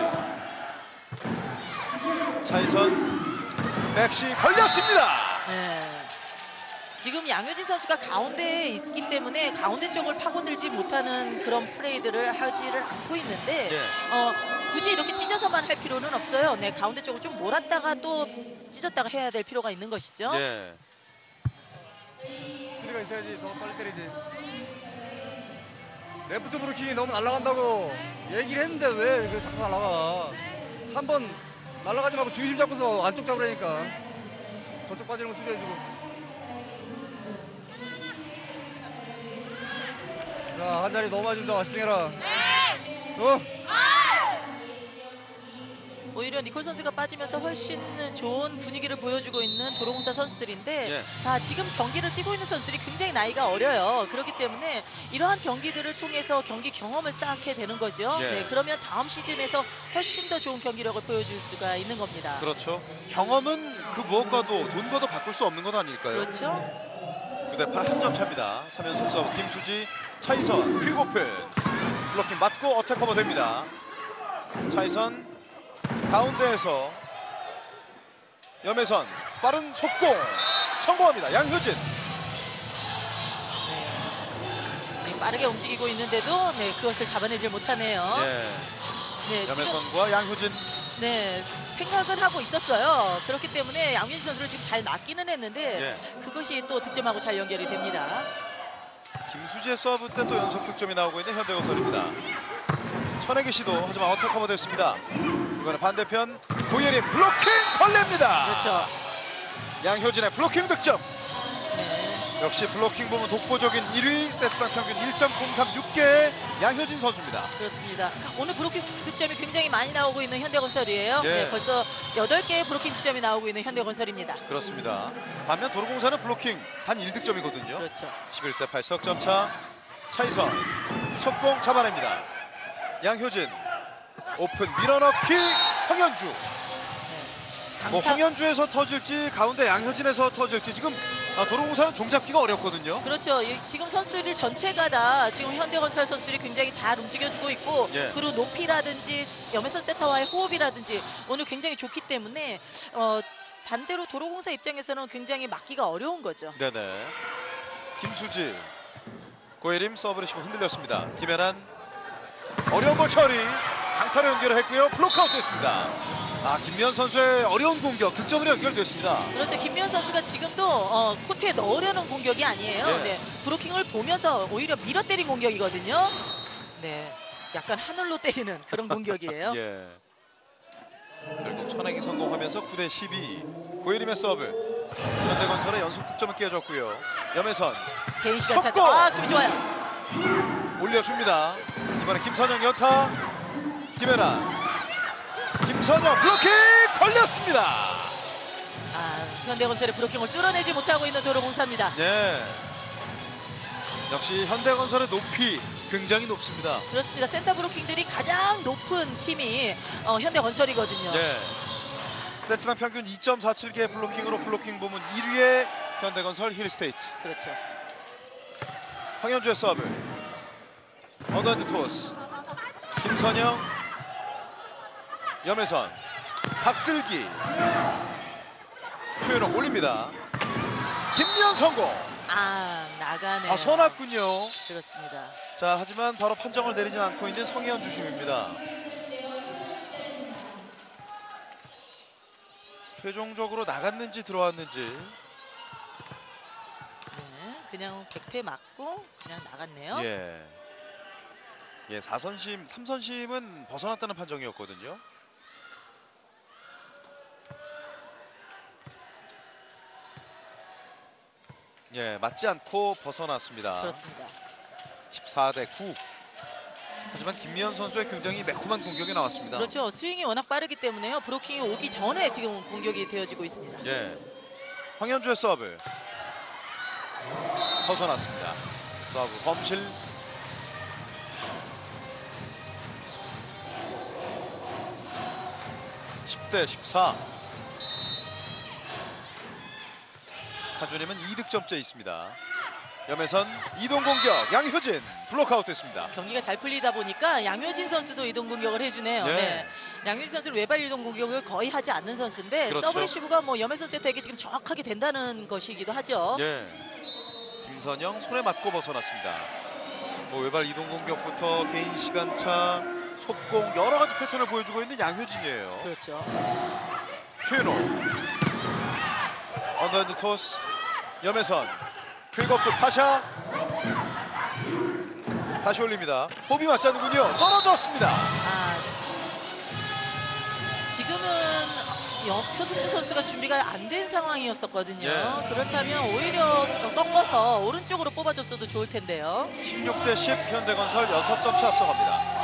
차이선, 백시 걸렸습니다. 네. 지금 양효진 선수가 가운데에 있기 때문에 가운데 쪽을 파고들지 못하는 그런 플레이들을 하지를 않고 있는데 예. 어, 굳이 이렇게 찢어서만 할 필요는 없어요. 네, 가운데 쪽을 좀 몰았다가 또 찢었다가 해야 될 필요가 있는 것이죠. 예. 스피드가 있어야지 더 빨리 때리지. 레프트 브로킹이 너무 날아간다고 얘기를 했는데 왜 그 자꾸 날아가. 한 번 날아가지 말고 중심 잡고서 안쪽 잡으라니까. 저쪽 빠지는 거 수비해주고. 자, 한 자리 너무 많이 준다. 집중해라. 어? 오히려 니콜 선수가 빠지면서 훨씬 좋은 분위기를 보여주고 있는 도로공사 선수들인데 예. 다 지금 경기를 뛰고 있는 선수들이 굉장히 나이가 어려요. 그렇기 때문에 이러한 경기들을 통해서 경기 경험을 쌓게 되는 거죠. 예. 네, 그러면 다음 시즌에서 훨씬 더 좋은 경기력을 보여줄 수가 있는 겁니다. 그렇죠. 경험은 그 무엇과도 돈과도 바꿀 수 없는 것 아닐까요? 그렇죠. 구 대 팔 한 점 차입니다. 삼 연속 서브 김수지, 차이선, 퀵오픈 블로킹 맞고 어택 커버 됩니다. 차이선 가운데에서 염혜선 빠른 속공 성공합니다. 양효진. 네, 빠르게 움직이고 있는데도 네, 그것을 잡아내질 못하네요. 예. 네, 지금 염혜선과 양효진. 네, 생각은 하고 있었어요. 그렇기 때문에 양윤지 선수를 지금 잘 막기는 했는데 예. 그것이 또 득점하고 잘 연결이 됩니다. 김수지의 서브 때 또 연속 득점이 나오고 있는 현대건설입니다. 천혜기 시도 하지만 어택 커버 됐습니다. 이번에 반대편 고예림 블로킹 걸립니다. 그렇죠. 양효진의 블로킹 득점. 네. 역시 블로킹 부문 독보적인 일 위, 세트당 평균 일 점 공삼육 개 양효진 선수입니다. 그렇습니다. 오늘 브로킹 득점이 굉장히 많이 나오고 있는 현대건설이에요. 예. 네, 벌써 여덟 개의 브로킹 득점이 나오고 있는 현대건설입니다. 그렇습니다. 반면 도로공사는 블로킹 단 일 득점이거든요. 그렇죠. 십일 대 팔 석점 차. 차이선 속공 잡아냅니다. 양효진 오픈 밀어넣기 황현주. 뭐 강타- 황현주에서 터질지 가운데 양효진에서 터질지 지금 아, 도로공사는 종잡기가 어렵거든요. 그렇죠. 이- 지금 선수들이 전체가 다 지금 현대건설 선수들이 굉장히 잘 움직여주고 있고 예. 그리고 높이라든지 염혜선 세터와의 호흡이라든지 오늘 굉장히 좋기 때문에 어, 반대로 도로공사 입장에서는 굉장히 막기가 어려운 거죠. 네네. 김수지 고예림 서브 리시브 흔들렸습니다. 김혜란 어려운 볼 처리 강타로 연결을 했고요. 블록아웃 됐습니다. 아, 김미연 선수의 어려운 공격 득점으로 연결됐습니다. 그렇죠. 김미연 선수가 지금도 어, 코트에 넣으려는 공격이 아니에요. 예. 네, 브로킹을 보면서 오히려 밀어 때린 공격이거든요. 네, 약간 하늘로 때리는 그런 공격이에요. 예. 결국 천하기 성공하면서 구 대 십이. 고예림의 서브. 현대건설의 연속 득점을 깨졌고요. 염혜선 개인 시간 차지. 속공! 아, 수비 좋아요. 올려줍니다. 이번에 김선영 연타. 김혜란. 김선영 블로킹 걸렸습니다. 아, 현대건설의 브로킹을 뚫어내지 못하고 있는 도로공사입니다. 네. 역시 현대건설의 높이 굉장히 높습니다. 그렇습니다. 센터 브로킹들이 가장 높은 팀이 어, 현대건설이거든요. 네. 세트당 평균 이 점 사칠 개 블로킹으로 블로킹 부문 일 위의 현대건설 힐스테이트. 그렇죠. 황현주의 서브. 언더핸드 토스. 김선영. 염혜선. 박슬기. 최윤옥 올립니다. 김미연 성공. 아, 나가네요. 아, 선았군요. 그렇습니다. 자, 하지만 바로 판정을 내리진 않고 있는 성혜연 주심입니다. 최종적으로 나갔는지 들어왔는지. 네, 그냥 백태 맞고 그냥 나갔네요. 예. 예, 사 선심, 삼 선심은 벗어났다는 판정이었거든요. 예, 맞지 않고 벗어났습니다. 그렇습니다. 십사 대 구. 하지만 김미연 선수의 굉장히 매콤한 공격이 나왔습니다. 그렇죠. 스윙이 워낙 빠르기 때문에요. 브로킹이 오기 전에 지금 공격이 되어지고 있습니다. 예. 황현주의 서브. 벗어났습니다. 서브 범실. 십 대 십사. 하준임은 이 득점째 있습니다. 염혜선 이동 공격 양효진 블록아웃 됐습니다. 경기가 잘 풀리다 보니까 양효진 선수도 이동 공격을 해주네요. 예. 네. 양효진 선수는 외발 이동 공격을 거의 하지 않는 선수인데 그렇죠. 서브 리시브가 뭐 염혜선 세트에게 지금 정확하게 된다는 것이기도 하죠. 예. 김선영 손에 맞고 벗어났습니다. 뭐 외발 이동 공격부터 개인 시간차, 속공 여러 가지 패턴을 보여주고 있는 양효진이에요. 그렇죠. 최은호 언더핸드 토스. 염혜선 퀵어프 파샤. 다시 올립니다. 호흡이 맞지 않는군요. 떨어졌습니다. 아, 지금은 여- 표승주 선수가 준비가 안 된 상황이었었거든요. 예. 그렇다면 오히려 꺾어서 오른쪽으로 뽑아줬어도 좋을 텐데요. 십육 대 십 현대건설 여섯 점 차 앞서갑니다.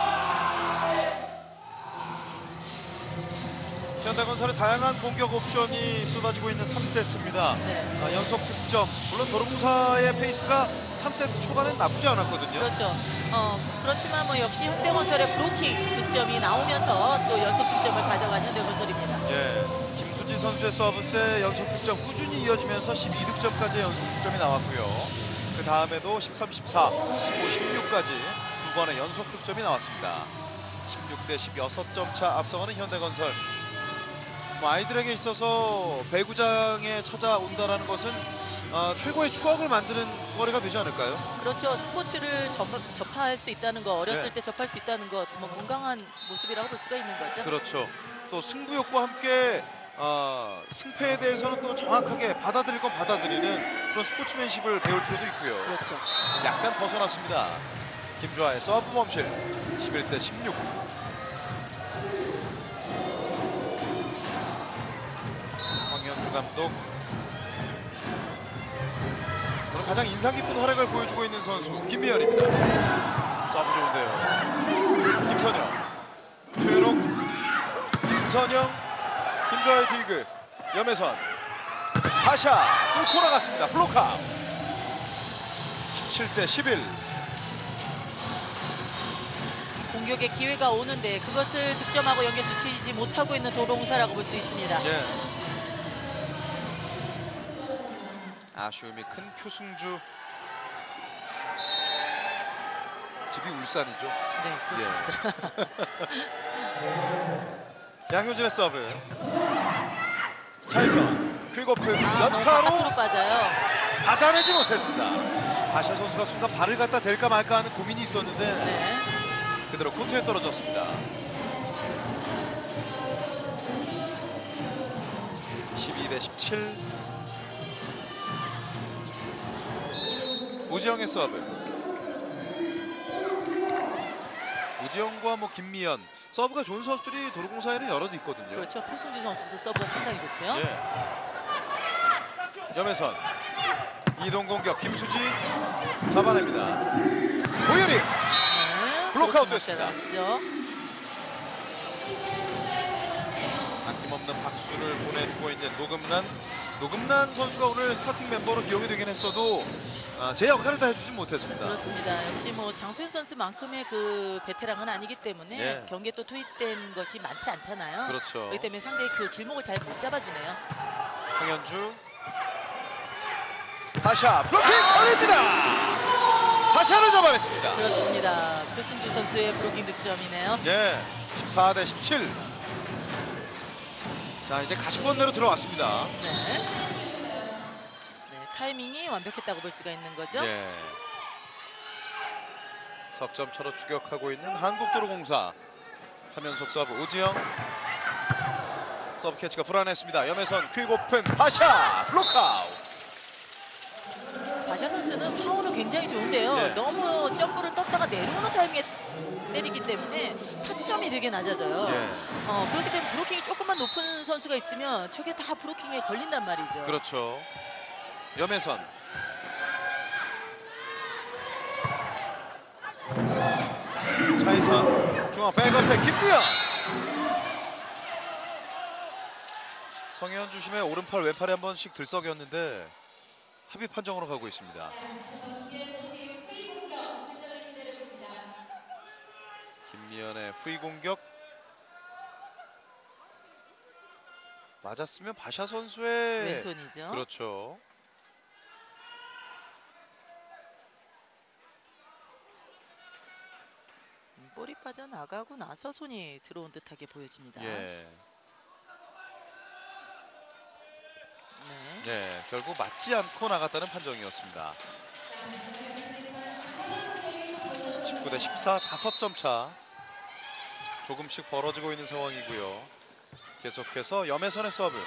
현대건설의 다양한 공격 옵션이 쏟아지고 있는 삼 세트입니다. 네. 아, 연속 득점. 물론 도로공사의 페이스가 삼 세트 초반엔 나쁘지 않았거든요. 그렇죠. 어, 그렇지만 뭐 역시 현대건설의 브로킹 득점이 나오면서 또 연속 득점을 가져간 현대건설입니다. 예, 김수진 선수의 서브 때 연속 득점 꾸준히 이어지면서 십이 득점까지 연속 득점이 나왔고요. 그 다음에도 십삼, 십사, 십오, 십육까지 두 번의 연속 득점이 나왔습니다. 십육 대 십 여섯 점 차 앞서가는 현대건설. 뭐 아이들에게 있어서 배구장에 찾아온다라는 것은 어, 최고의 추억을 만드는 거리가 되지 않을까요? 그렇죠. 스포츠를 접, 접할 수 있다는 거, 어렸을 네. 때 접할 수 있다는 것, 뭐 건강한 모습이라고 볼 수가 있는 거죠. 그렇죠. 또 승부욕과 함께 어, 승패에 대해서는 또 정확하게 받아들일 건 받아들이는 그런 스포츠맨십을 배울 필요도 있고요. 그렇죠. 약간 벗어났습니다. 김주아의 서브 범실. 십일 대 십육. 황현주 감독 오늘 가장 인상 깊은 활약을 보여주고 있는 선수 김미연입니다. 서브 좋은데요. 김선영, 최은옥, 김선영, 김주아의 디그, 염혜선, 파샤 뚫고 나갔습니다. 블록아웃. 십칠 대 십일. 공격의 기회가 오는데 그것을 득점하고 연결시키지 못하고 있는 도로공사라고 볼 수 있습니다. 예. 아쉬움이 큰 표승주. 집이 울산이죠. 네, 그렇습니다. 예. 양효진의 서브. 차이선 퀵오픈 아, 너무 연타로 바깥으로 빠져요. 받아내지 못했습니다. 바샤 선수가 순간 발을 갖다 댈까 말까 하는 고민이 있었는데 네. 그대로 코트에 떨어졌습니다. 십이 대 십칠. 오지영의 서브. 오지영과 뭐 김미연 서브가 좋은 선수들이 도로공사에는 여럿 있거든요. 그렇죠. 표승주 선수도 서브가 상당히 좋고요. 예. 염혜선 이동 공격 김수지 잡아냅니다. 고유리 네, 블록아웃 그렇게 됐습니다. 맞죠. 아낌없는 박수를 보내주고 있는 노금란. 노금란 선수가 오늘 스타팅 멤버로 기용이 되긴 했어도 아, 제 역할을 다 해주진 못했습니다. 그렇습니다. 역시 뭐 장소연 선수만큼의 그 베테랑은 아니기 때문에 예. 경기에 또 투입된 것이 많지 않잖아요. 그렇죠. 그렇기 때문에 상대의 그 길목을 잘 못 잡아주네요. 황현주 파샤 블로킹 걸립니다. 파샤를 잡아냈습니다. 그렇습니다. 표승주 선수의 브로킹 득점이네요. 예, 십사 대 십칠. 자, 이제 가시권대로 들어왔습니다. 네. 네, 타이밍이 완벽했다고 볼 수가 있는 거죠. 예. 석점 차로 추격하고 있는 한국도로공사. 삼 연속 서브 오지영. 서브 캐치가 불안했습니다. 염혜선 퀵오픈 파샤 블록아웃. 바샤 선수는 파워는 굉장히 좋은데요. 네. 너무 점프를 떴다가 내려오는 타이밍에 때리기 때문에 타점이 되게 낮아져요. 예. 어, 그렇기 때문에 브로킹이 조금만 높은 선수가 있으면 저게 다 브로킹에 걸린단 말이죠. 그렇죠. 염혜선 차이선 중앙 백어택 김미연. 성현 주심의 오른팔 왼팔에 한 번씩 들썩였는데 합의 판정으로 가고 있습니다. 김미연의 후위 공격. 맞았으면 바샤 선수의 왼손이죠. 그렇죠. 음, 볼이 빠져나가고 나서 손이 들어온 듯하게 보여집니다. 예. 네. 네, 결국 맞지 않고 나갔다는 판정이었습니다. 십구 대 십사, 다섯 점 차. 조금씩 벌어지고 있는 상황이고요. 계속해서 염혜선의 서브.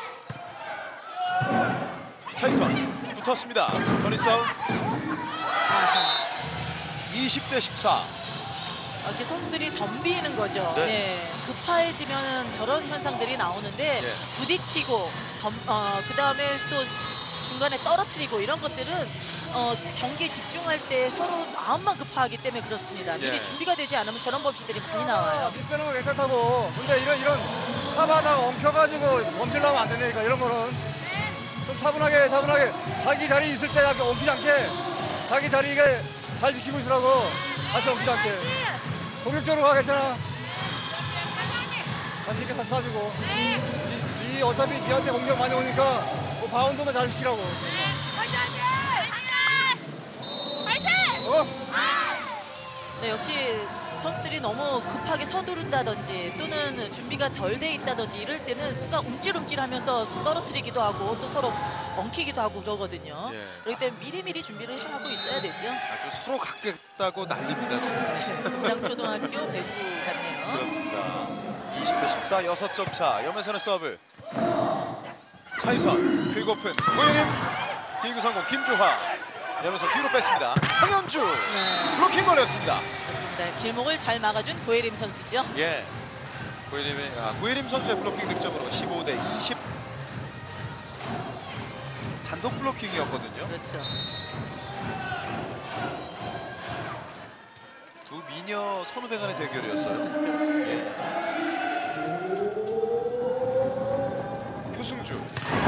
차이선 붙었습니다. 터니 싸움. 아하. 이십 대 십사. 아, 이렇게 선수들이 덤비는 거죠. 네. 네. 급파해지면 저런 현상들이 나오는데 예. 부딪히고 덤, 어, 그 다음에 또 중간에 떨어뜨리고 이런 것들은 어, 경기에 집중할 때 서로 마음만 급하기 때문에 그렇습니다. 미리 예. 준비가 되지 않으면 저런 범실들이 많이 나와요. 미쓰는 건 괜찮다고. 근데 이런 이런 하마다가 엉켜가지고 범실나면 안 된다니까. 이런 거는 좀 차분하게 차분하게 자기 자리 있을 때 약간 엉키지 않게 자기 자리에 잘 지키고 있으라고. 같이 엉키지 않게. 공격적으로 가. 괜찮아. 자신 있게 다 쏴주고. 이, 이 어차피 니한테 공격 많이 오니까 뭐 바운드만 잘 시키라고. 어? 네, 역시 선수들이 너무 급하게 서두른다든지 또는 준비가 덜 돼 있다든지 이럴 때는 순간 움찔움찔하면서 떨어뜨리기도 하고 또 서로 엉키기도 하고 그러거든요. 예. 그렇기 때문에 미리미리 준비를 하고 있어야 되죠. 아주 서로 갖겠다고 난립니다. 지금. 금상초등학교 배구 같네요. 그렇습니다. 이십 대 십사, 여섯 점 차. 염혜선의 서브. 차이선 퀵오픈 고예림. 디그 성공 김주화. 염혜선 뒤로 뺐습니다. 황현주 네. 블로킹 걸렸습니다. 맞습니다. 길목을 잘 막아준 고예림 선수죠. 예. 고예림의 아, 고예림 선수의 블로킹 득점으로 십오 대 이십. 단독 블로킹이었거든요. 그렇죠. 두 미녀 선후배 간의 대결이었어요. 예. 표승주.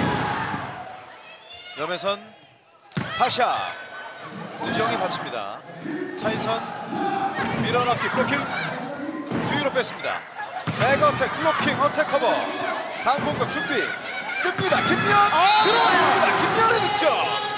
염혜선 파샤. 우지영이 받칩니다. 차이선 밀어넣기 블로킹 뒤로 뺐습니다. 백어택 블로킹 어택 커버. 다음 공격 준비 뜹니다. 김미연 들어왔습니다. 김미연의 득점.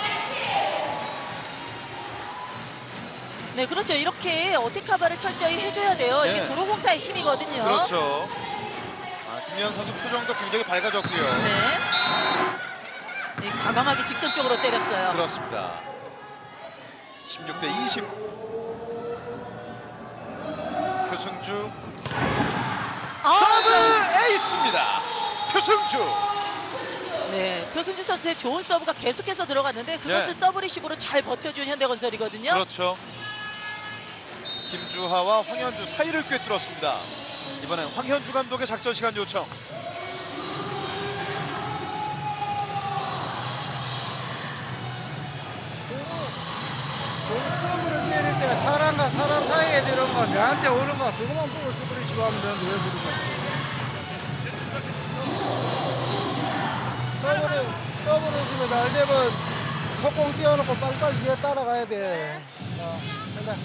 네, 그렇죠. 이렇게 어택카바를 철저히 해줘야 돼요. 네. 이게 도로공사의 힘이거든요. 그렇죠. 아, 김미연 선수 표정도 굉장히 밝아졌고요. 네. 네, 과감하게 직선적으로 때렸어요. 그렇습니다. 십육 대 이십. 표승주 아, 서브 에이스입니다. 표승주. 네, 표승주 선수의 좋은 서브가 계속해서 들어갔는데 그것을 네. 서브 리시브로 잘 버텨준 현대건설이거든요. 그렇죠. 김주하와 황현주 사이를 꿰뚫었습니다. 이번엔 황현주 감독의 작전 시간 요청. 서브를 때릴 때 사람과 사람 사이에 들어온 거 내한테 오는 거 그것만 보고 서브를 지워하면 되는데 왜 부르는 거야? 서브를 서브를 지금 날 되면 속공 띄워놓고 빨리빨리 뒤에 따라가야 돼. 어, 근데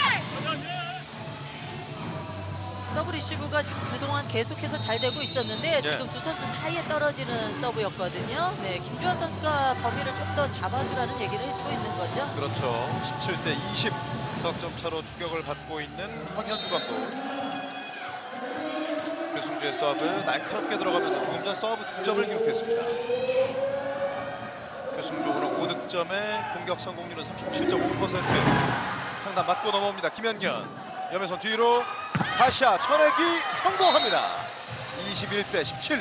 서브 리시브가 지금 그동안 계속해서 잘 되고 있었는데 네. 지금 두 선수 사이에 떨어지는 서브였거든요. 네, 김주환 선수가 범위를 좀 더 잡아주라는 얘기를 해주고 있는 거죠. 그렇죠. 십칠 대 이십 석점 차로 추격을 받고 있는 황현주 감독. 표승주의 서브 날카롭게 들어가면서 조금 전 서브 득점을 기록했습니다. 표승주 오늘 오 득점에 공격 성공률은 삼십칠 점 오 퍼센트. 상단 맞고 넘어옵니다. 김현견. 염혜선 뒤로 파샤 쳐내기 성공합니다. 이십일 대 십칠.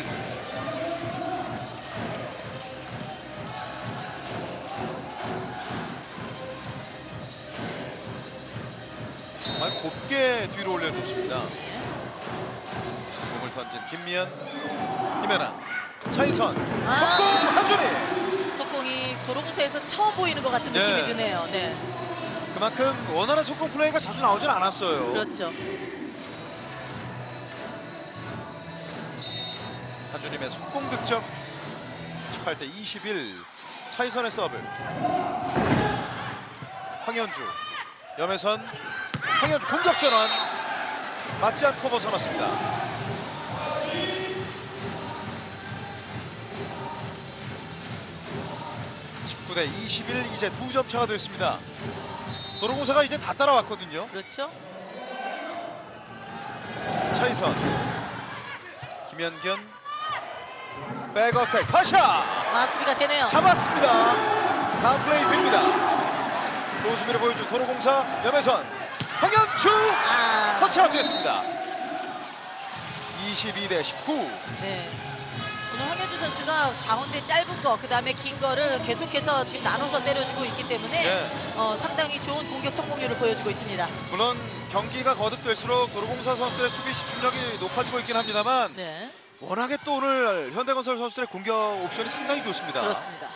정말 곱게 뒤로 올려놓습니다. 공을 던진 김미연, 김연아, 차이선, 아. 성공 한준희. 속공이 도로공사에서 처음 보이는 것 같은 느낌이 네. 드네요. 네. 그만큼 원활한 속공 플레이가 자주 나오진 않았어요. 그렇죠. 한준임의 속공 득점. 십팔 대 이십일. 차이선의 서브. 황현주. 염혜선. 황현주 공격 전환. 맞지 않고 벗어났습니다. 십구 대 이십일. 이제 두 점 차가 됐습니다. 도로공사가 이제 다 따라왔거든요. 그렇죠. 차이선. 김현견. 백어택 파샤. 아, 수비가 되네요. 잡았습니다. 다음 플레이 됩니다. 좋은 수비를 보여준 도로공사. 염혜선. 황현주. 아, 터치아웃 됐습니다. 이십이 대 십구. 네. 오늘 황현주 선수가 가운데 짧은 거, 그 다음에 긴 거를 계속해서 지금 나눠서 때려주고 있기 때문에 네. 어, 상당히 좋은 공격 성공률을 보여주고 있습니다. 물론 경기가 거듭될수록 도로공사 선수들의 수비 집중력이 높아지고 있긴 합니다만 네, 워낙에 또 오늘 현대건설 선수들의 공격 옵션이 상당히 좋습니다. 그렇습니다.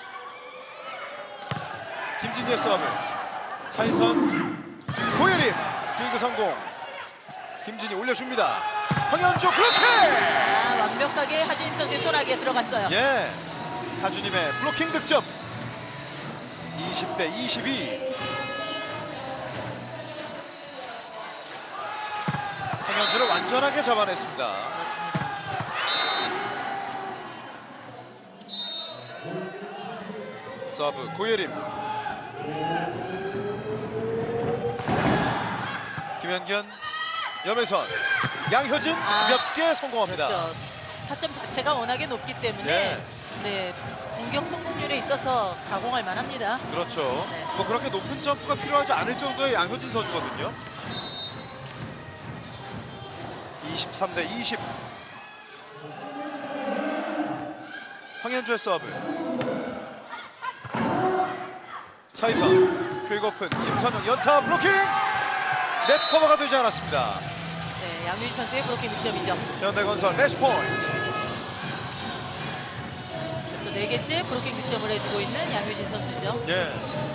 김진희의 서브. 차이선. 고예림. 디그 성공. 김진희 올려줍니다. 황현주 블로킹. 아, 완벽하게 하진 선수의 손아귀에 들어갔어요. 예. 하준임의 블로킹 득점. 이십 대 이십이. 황현주를 완전하게 잡아냈습니다. 그렇습니다. 서브 고예림. 김현견. 염혜선. 양효진 아, 가볍게 성공합니다. 그렇죠. 타점 자체가 워낙에 높기 때문에 네. 네, 공격 성공률에 있어서 가공할 만합니다. 그렇죠. 네. 뭐 그렇게 높은 점프가 필요하지 않을 정도의 양효진 선수거든요. 이십삼 대 이십. 황현주의 서브. 차이선. 퀵오픈. 김선영 연타 블로킹. 넷 커버가 되지 않았습니다. 네, 양효진 선수의 블로킹 득점이죠. 현대건설 매치 포인트. 그래서 네 개째 블로킹 득점을 해주고 있는 양효진 선수죠. 예.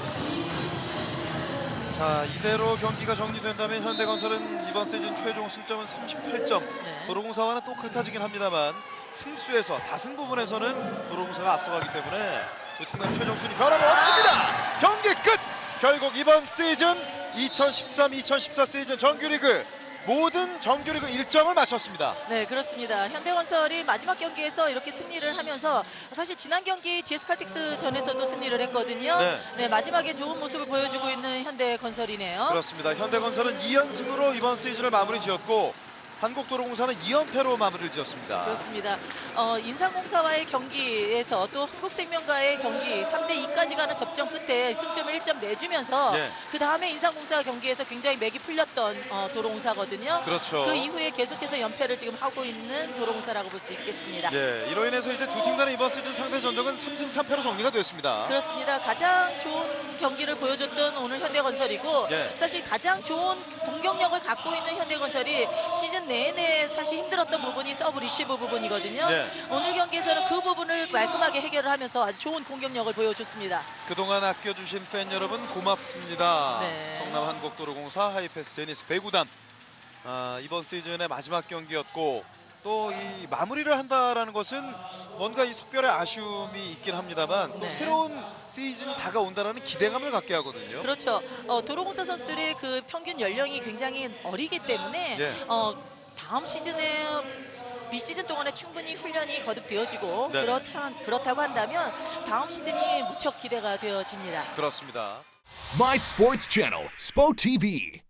자, 이대로 경기가 정리된다면 현대건설은 이번 시즌 최종 승점은 삼십팔 점. 네. 도로공사와는 똑같아지긴 합니다만 승수에서 다승 부분에서는 도로공사가 앞서가기 때문에 두 팀 간 최종 순위 변함없습니다. 경기 끝. 결국 이번 시즌 이천십삼 이천십사 시즌 정규리그 모든 정규리그 일정을 마쳤습니다. 네, 그렇습니다. 현대건설이 마지막 경기에서 이렇게 승리를 하면서 사실 지난 경기 지에스칼텍스 전에서도 승리를 했거든요. 네. 네, 마지막에 좋은 모습을 보여주고 있는 현대건설이네요. 그렇습니다. 현대건설은 이 연승으로 이번 시즌을 마무리 지었고 한국도로공사는 이 연패로 마무리를 지었습니다. 그렇습니다. 어, 인삼공사와의 경기에서 또 한국생명과의 경기 삼 대 이까지 가는 접전 끝에 승점을 일 점 내주면서 예. 그 다음에 인삼공사 경기에서 굉장히 맥이 풀렸던 어, 도로공사거든요. 그렇죠. 그 이후에 계속해서 연패를 지금 하고 있는 도로공사라고 볼 수 있겠습니다. 예, 이로 인해서 이제 두 팀 간의 이번 시즌 상대 전적은 삼 승 삼 패로 정리가 됐습니다. 그렇습니다. 가장 좋은 경기를 보여줬던 오늘 현대건설이고 예. 사실 가장 좋은 공격력을 갖고 있는 현대건설이 시즌 내내 사실 힘들었던 부분이 서브 리시브 부분이거든요. 예. 오늘 경기에서는 그 부분을 깔끔하게 해결을 하면서 아주 좋은 공격력을 보여줬습니다. 그동안 아껴주신 팬 여러분 고맙습니다. 네. 성남 한국도로공사 하이패스 제니스 배구단. 아, 이번 시즌의 마지막 경기였고 또 이 마무리를 한다라는 것은 뭔가 이 석별의 아쉬움이 있긴 합니다만 또 네. 새로운 시즌이 다가온다라는 기대감을 갖게 하거든요. 그렇죠. 어, 도로공사 선수들의 그 평균 연령이 굉장히 어리기 때문에 예. 어, 다음 시즌에 비시즌 동안에 충분히 훈련이 거듭되어지고 네. 그렇다, 그렇다고 한다면 다음 시즌이 무척 기대가 되어집니다. 그렇습니다. My Sports Channel, 스포티비.